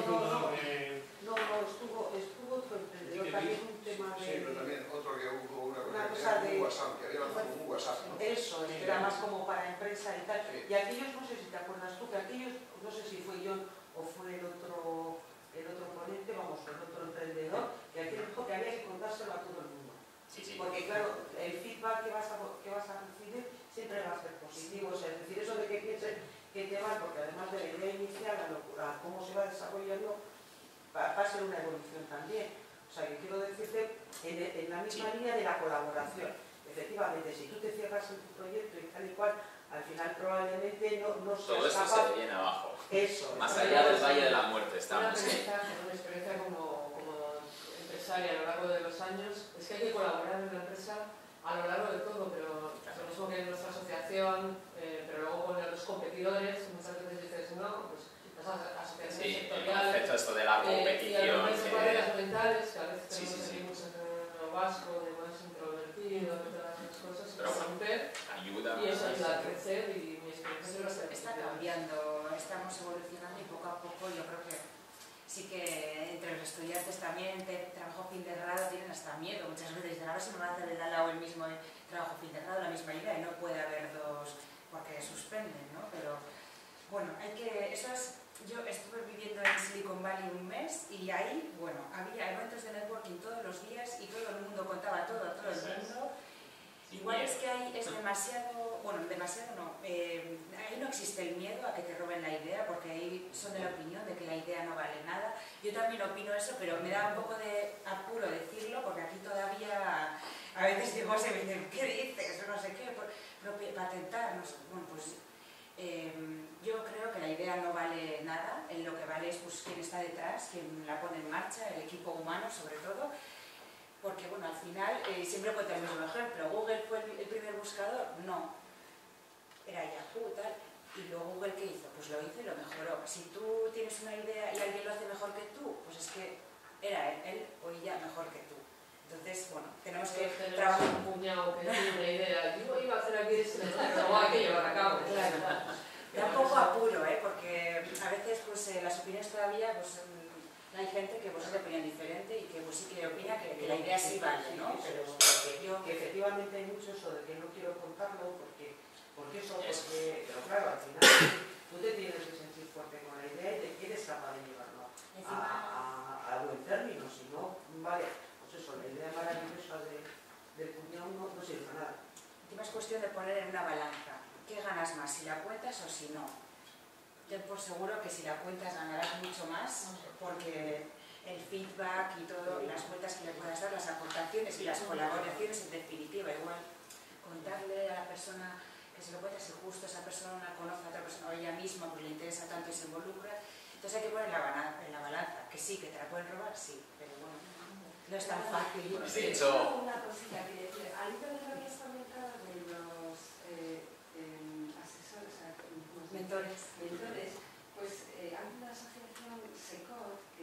No, estuvo otro emprendedor, también un tema de... Sí, pero también otro que hubo una cosa de WhatsApp, que había lanzado un WhatsApp, ¿no? Eso, sí, era más como para empresa y tal. Sí. Y aquellos, no sé si te acuerdas tú, que aquellos, no sé si fue yo o fue el otro ponente, vamos, el otro emprendedor, que aquel dijo que había que contárselo a todo el mundo. Sí, sí. Porque claro, el feedback que vas a recibir siempre va a ser positivo, o sea, es decir, eso de que piensen que te van, porque además de la idea inicial a cómo se va desarrollando, va a ser una evolución también. O sea, que quiero decirte, en la misma línea de la colaboración. Efectivamente, si tú te cierras en tu proyecto y tal y cual, al final probablemente no seas todo esto capaz... se viene abajo. Eso. Más allá del Valle de la Muerte estamos. Una experiencia como empresaria a lo largo de los años, es que hay que colaborar en la empresa a lo largo de todo, pero lo mismo que en nuestra asociación, pero luego con los competidores, muchas veces dices, no, pues las asociaciones sectoriales. El concepto esto de la competición. Y algunas barreras mentales, que a veces tenemos aquí sí. mucho en lo vasco, de más introvertido, de todas las cosas, pero bueno, romper, ayuda y eso ayuda a crecer, y mi experiencia es que está cambiando, estamos evolucionando y poco a poco yo creo que sí que entre los estudiantes también trabajo fin de grado tienen hasta miedo muchas veces, dicen a ver si me van a hacer el al lado el mismo trabajo fin de grado, la misma idea, y no puede haber dos porque suspenden, ¿no? Pero bueno, yo estuve viviendo en Silicon Valley un mes y ahí, bueno, había eventos de networking todos los días y todo el mundo contaba todo a todo el mundo Igual es que ahí es demasiado, bueno, demasiado no, ahí no existe el miedo a que te roben la idea, porque ahí son de la opinión de que la idea no vale nada. Yo también opino eso, pero me da un poco de apuro decirlo, porque aquí todavía a veces digo, se me dicen, ¿qué dices? No sé qué, pero patentar, no sé, bueno, pues yo creo que la idea no vale nada, lo que vale es pues quién está detrás, quién la pone en marcha, el equipo humano sobre todo. Porque, bueno, al final, siempre cuento el mismo ejemplo. ¿Google fue el primer buscador? No. Era Yahoo, tal. Y luego Google, ¿qué hizo? Pues lo hizo y lo mejoró. Si tú tienes una idea y alguien lo hace mejor que tú, pues es que era él o ella mejor que tú. Entonces, bueno, tenemos que trabajar un puñado que tiene una idea. Yo iba a hacer aquí esto, pero no hay que llevar a cabo. Claro. Da un poco apuro, porque a veces pues, las opiniones todavía... pues hay gente que pues, es de opinión diferente y que pues, sí que opina que la idea sí vale, ¿no? Pero que efectivamente hay mucho eso de que no quiero contarlo porque pero claro, al final tú te tienes que sentir fuerte con la idea y te quieres capaz de llevarlo a buen término, si no, vale, pues eso, la idea maravillosa del cuñado no sirve para nada. Encima es cuestión de poner en una balanza, ¿qué ganas más, si la cuentas o si no? Ten por seguro que si la cuentas ganarás mucho más, porque el feedback y todo, las vueltas que le puedas dar, las aportaciones y las colaboraciones en definitiva, igual contarle a la persona que se lo cuenta, si justo esa persona conoce a otra persona o ella misma pues le interesa tanto y se involucra, entonces hay que poner en la balanza, que sí, que te la pueden robar, sí, pero bueno, no es tan fácil. Bueno, de hecho... Una cosilla que decir, al hilo de lo que has comentado de los asesores, mentores, pues hay una asociación SECOT que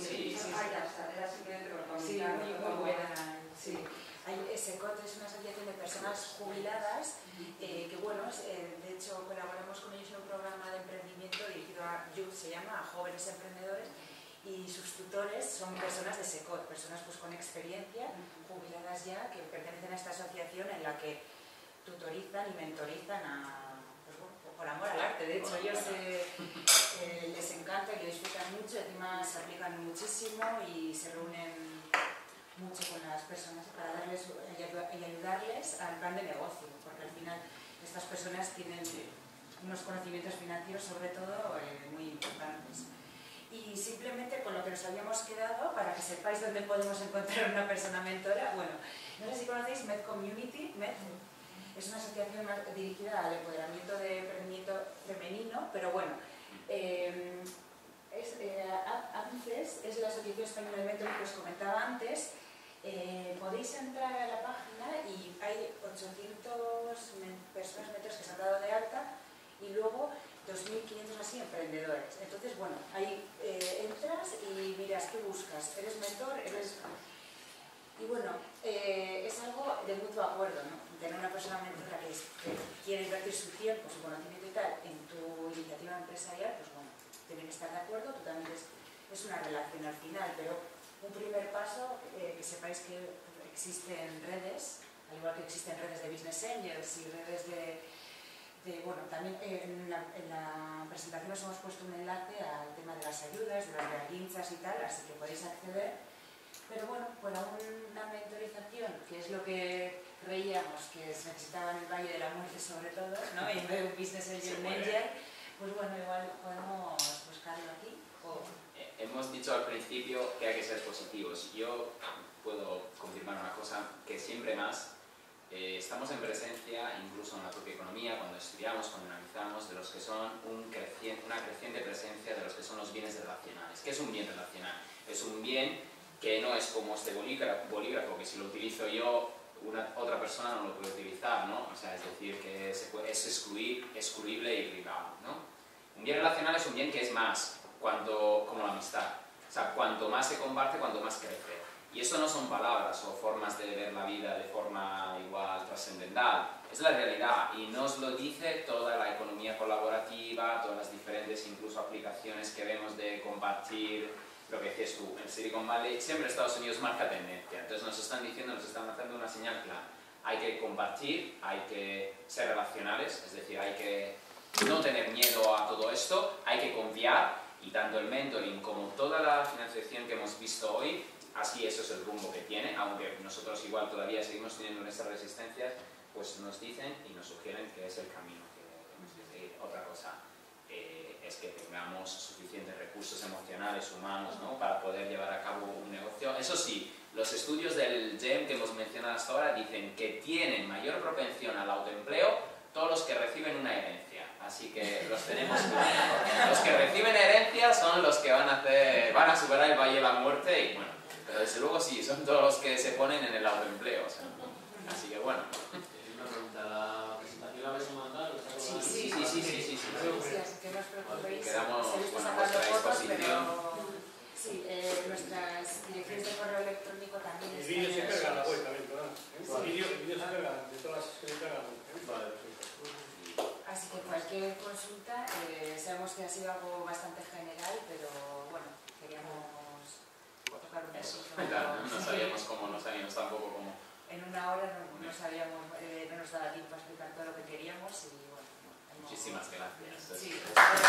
era simplemente por comentar. Sí, muy buena. Sí. SECOT es una asociación de personas jubiladas que, bueno, de hecho colaboramos con ellos en un programa de emprendimiento dirigido a Youth, se llama, a jóvenes emprendedores, y sus tutores son personas de SECOT, personas pues con experiencia, jubiladas ya, que pertenecen a esta asociación en la que tutorizan y mentorizan por amor al arte. De hecho, ellos les encanta y lo disfrutan mucho, encima se aplican muchísimo y se reúnen mucho con las personas para darles y ayudarles al plan de negocio, porque al final estas personas tienen unos conocimientos financieros sobre todo muy importantes. Y simplemente con lo que nos habíamos quedado, para que sepáis dónde podemos encontrar una persona mentora, bueno, no sé si conocéis Med Community. Med es una asociación dirigida al empoderamiento de emprendimiento femenino, pero bueno, AMCES es la Asociación Española de Mentoring que os comentaba antes. Podéis entrar a la página y hay 800 personas mentores que se han dado de alta y luego 2.500 así emprendedores. Entonces, bueno, ahí entras y miras qué buscas. ¿Eres mentor? Y bueno, es algo de mutuo acuerdo, ¿no? Tener una persona mentora que quiere invertir su tiempo, su conocimiento y tal en tu iniciativa empresarial, pues bueno, tiene que estar de acuerdo, tú también es una relación al final, pero un primer paso, que sepáis que existen redes, al igual que existen redes de business angels y redes bueno, también en la presentación os hemos puesto un enlace al tema de las ayudas, de las realizas y tal, así que podéis acceder. Pero bueno, para una mentorización, que es lo que creíamos que se necesitaba en el Valle de la Muerte sobre todo, ¿no? Y en vez de un business angel, pues bueno, igual podemos buscarlo aquí. Hemos dicho al principio que hay que ser positivos. Yo puedo confirmar una cosa, que siempre más estamos en presencia, incluso en la propia economía, cuando estudiamos, cuando analizamos, de los que son una creciente presencia de los que son los bienes relacionales. ¿Qué es un bien relacional? Es un bien que no es como este bolígrafo, que si lo utilizo yo, otra persona no lo puede utilizar, ¿no? O sea, es decir, que es excluible y privado, ¿no? Un bien relacional es un bien que es más, como la amistad. O sea, cuanto más se comparte, cuanto más crece. Y eso no son palabras o formas de ver la vida de forma igual trascendental. Es la realidad y nos lo dice toda la economía colaborativa, todas las diferentes incluso aplicaciones que vemos de compartir. Lo que decías tú, en Silicon Valley siempre Estados Unidos marca tendencia, entonces nos están diciendo, nos están haciendo una señal clara. Hay que compartir, hay que ser relacionales, es decir, hay que no tener miedo a todo esto, hay que confiar y tanto el mentoring como toda la financiación que hemos visto hoy así eso es el rumbo que tiene, aunque nosotros igual todavía seguimos teniendo nuestras resistencias, pues nos dicen y nos sugieren que es el camino que tenemos que seguir. Otra cosa es que tengamos suficientes recursos emocionales, humanos, ¿no?, para poder llevar a cabo un negocio. Eso sí, los estudios del GEM que hemos mencionado hasta ahora dicen que tienen mayor propensión al autoempleo todos los que reciben una herencia. Así que los tenemos claros. Los que reciben herencia son los que van a superar el Valle de la Muerte y bueno, pero desde luego sí, son todos los que se ponen en el autoempleo. O sea, así que bueno. Una pregunta, ¿la presentación la vais a mandar? Sí, así que no os preocupéis. Quedamos Se con sacando vuestra fotos, disposición. pero sí, nuestras direcciones de correo electrónico también El están vídeo se en carga a la los- web también, perdón. El vídeo se carga de todas las sesiones carga a la web. Vale, perfecto. Así que cualquier consulta, sabemos que ha sido algo bastante general, pero bueno, queríamos tocar un Eso, poquito. claro, no sabíamos cómo, no sabíamos tampoco cómo. En una hora no sabíamos, no nos daba tiempo a explicar todo lo que queríamos y bueno. hemos- Muchísimas gracias. Sí,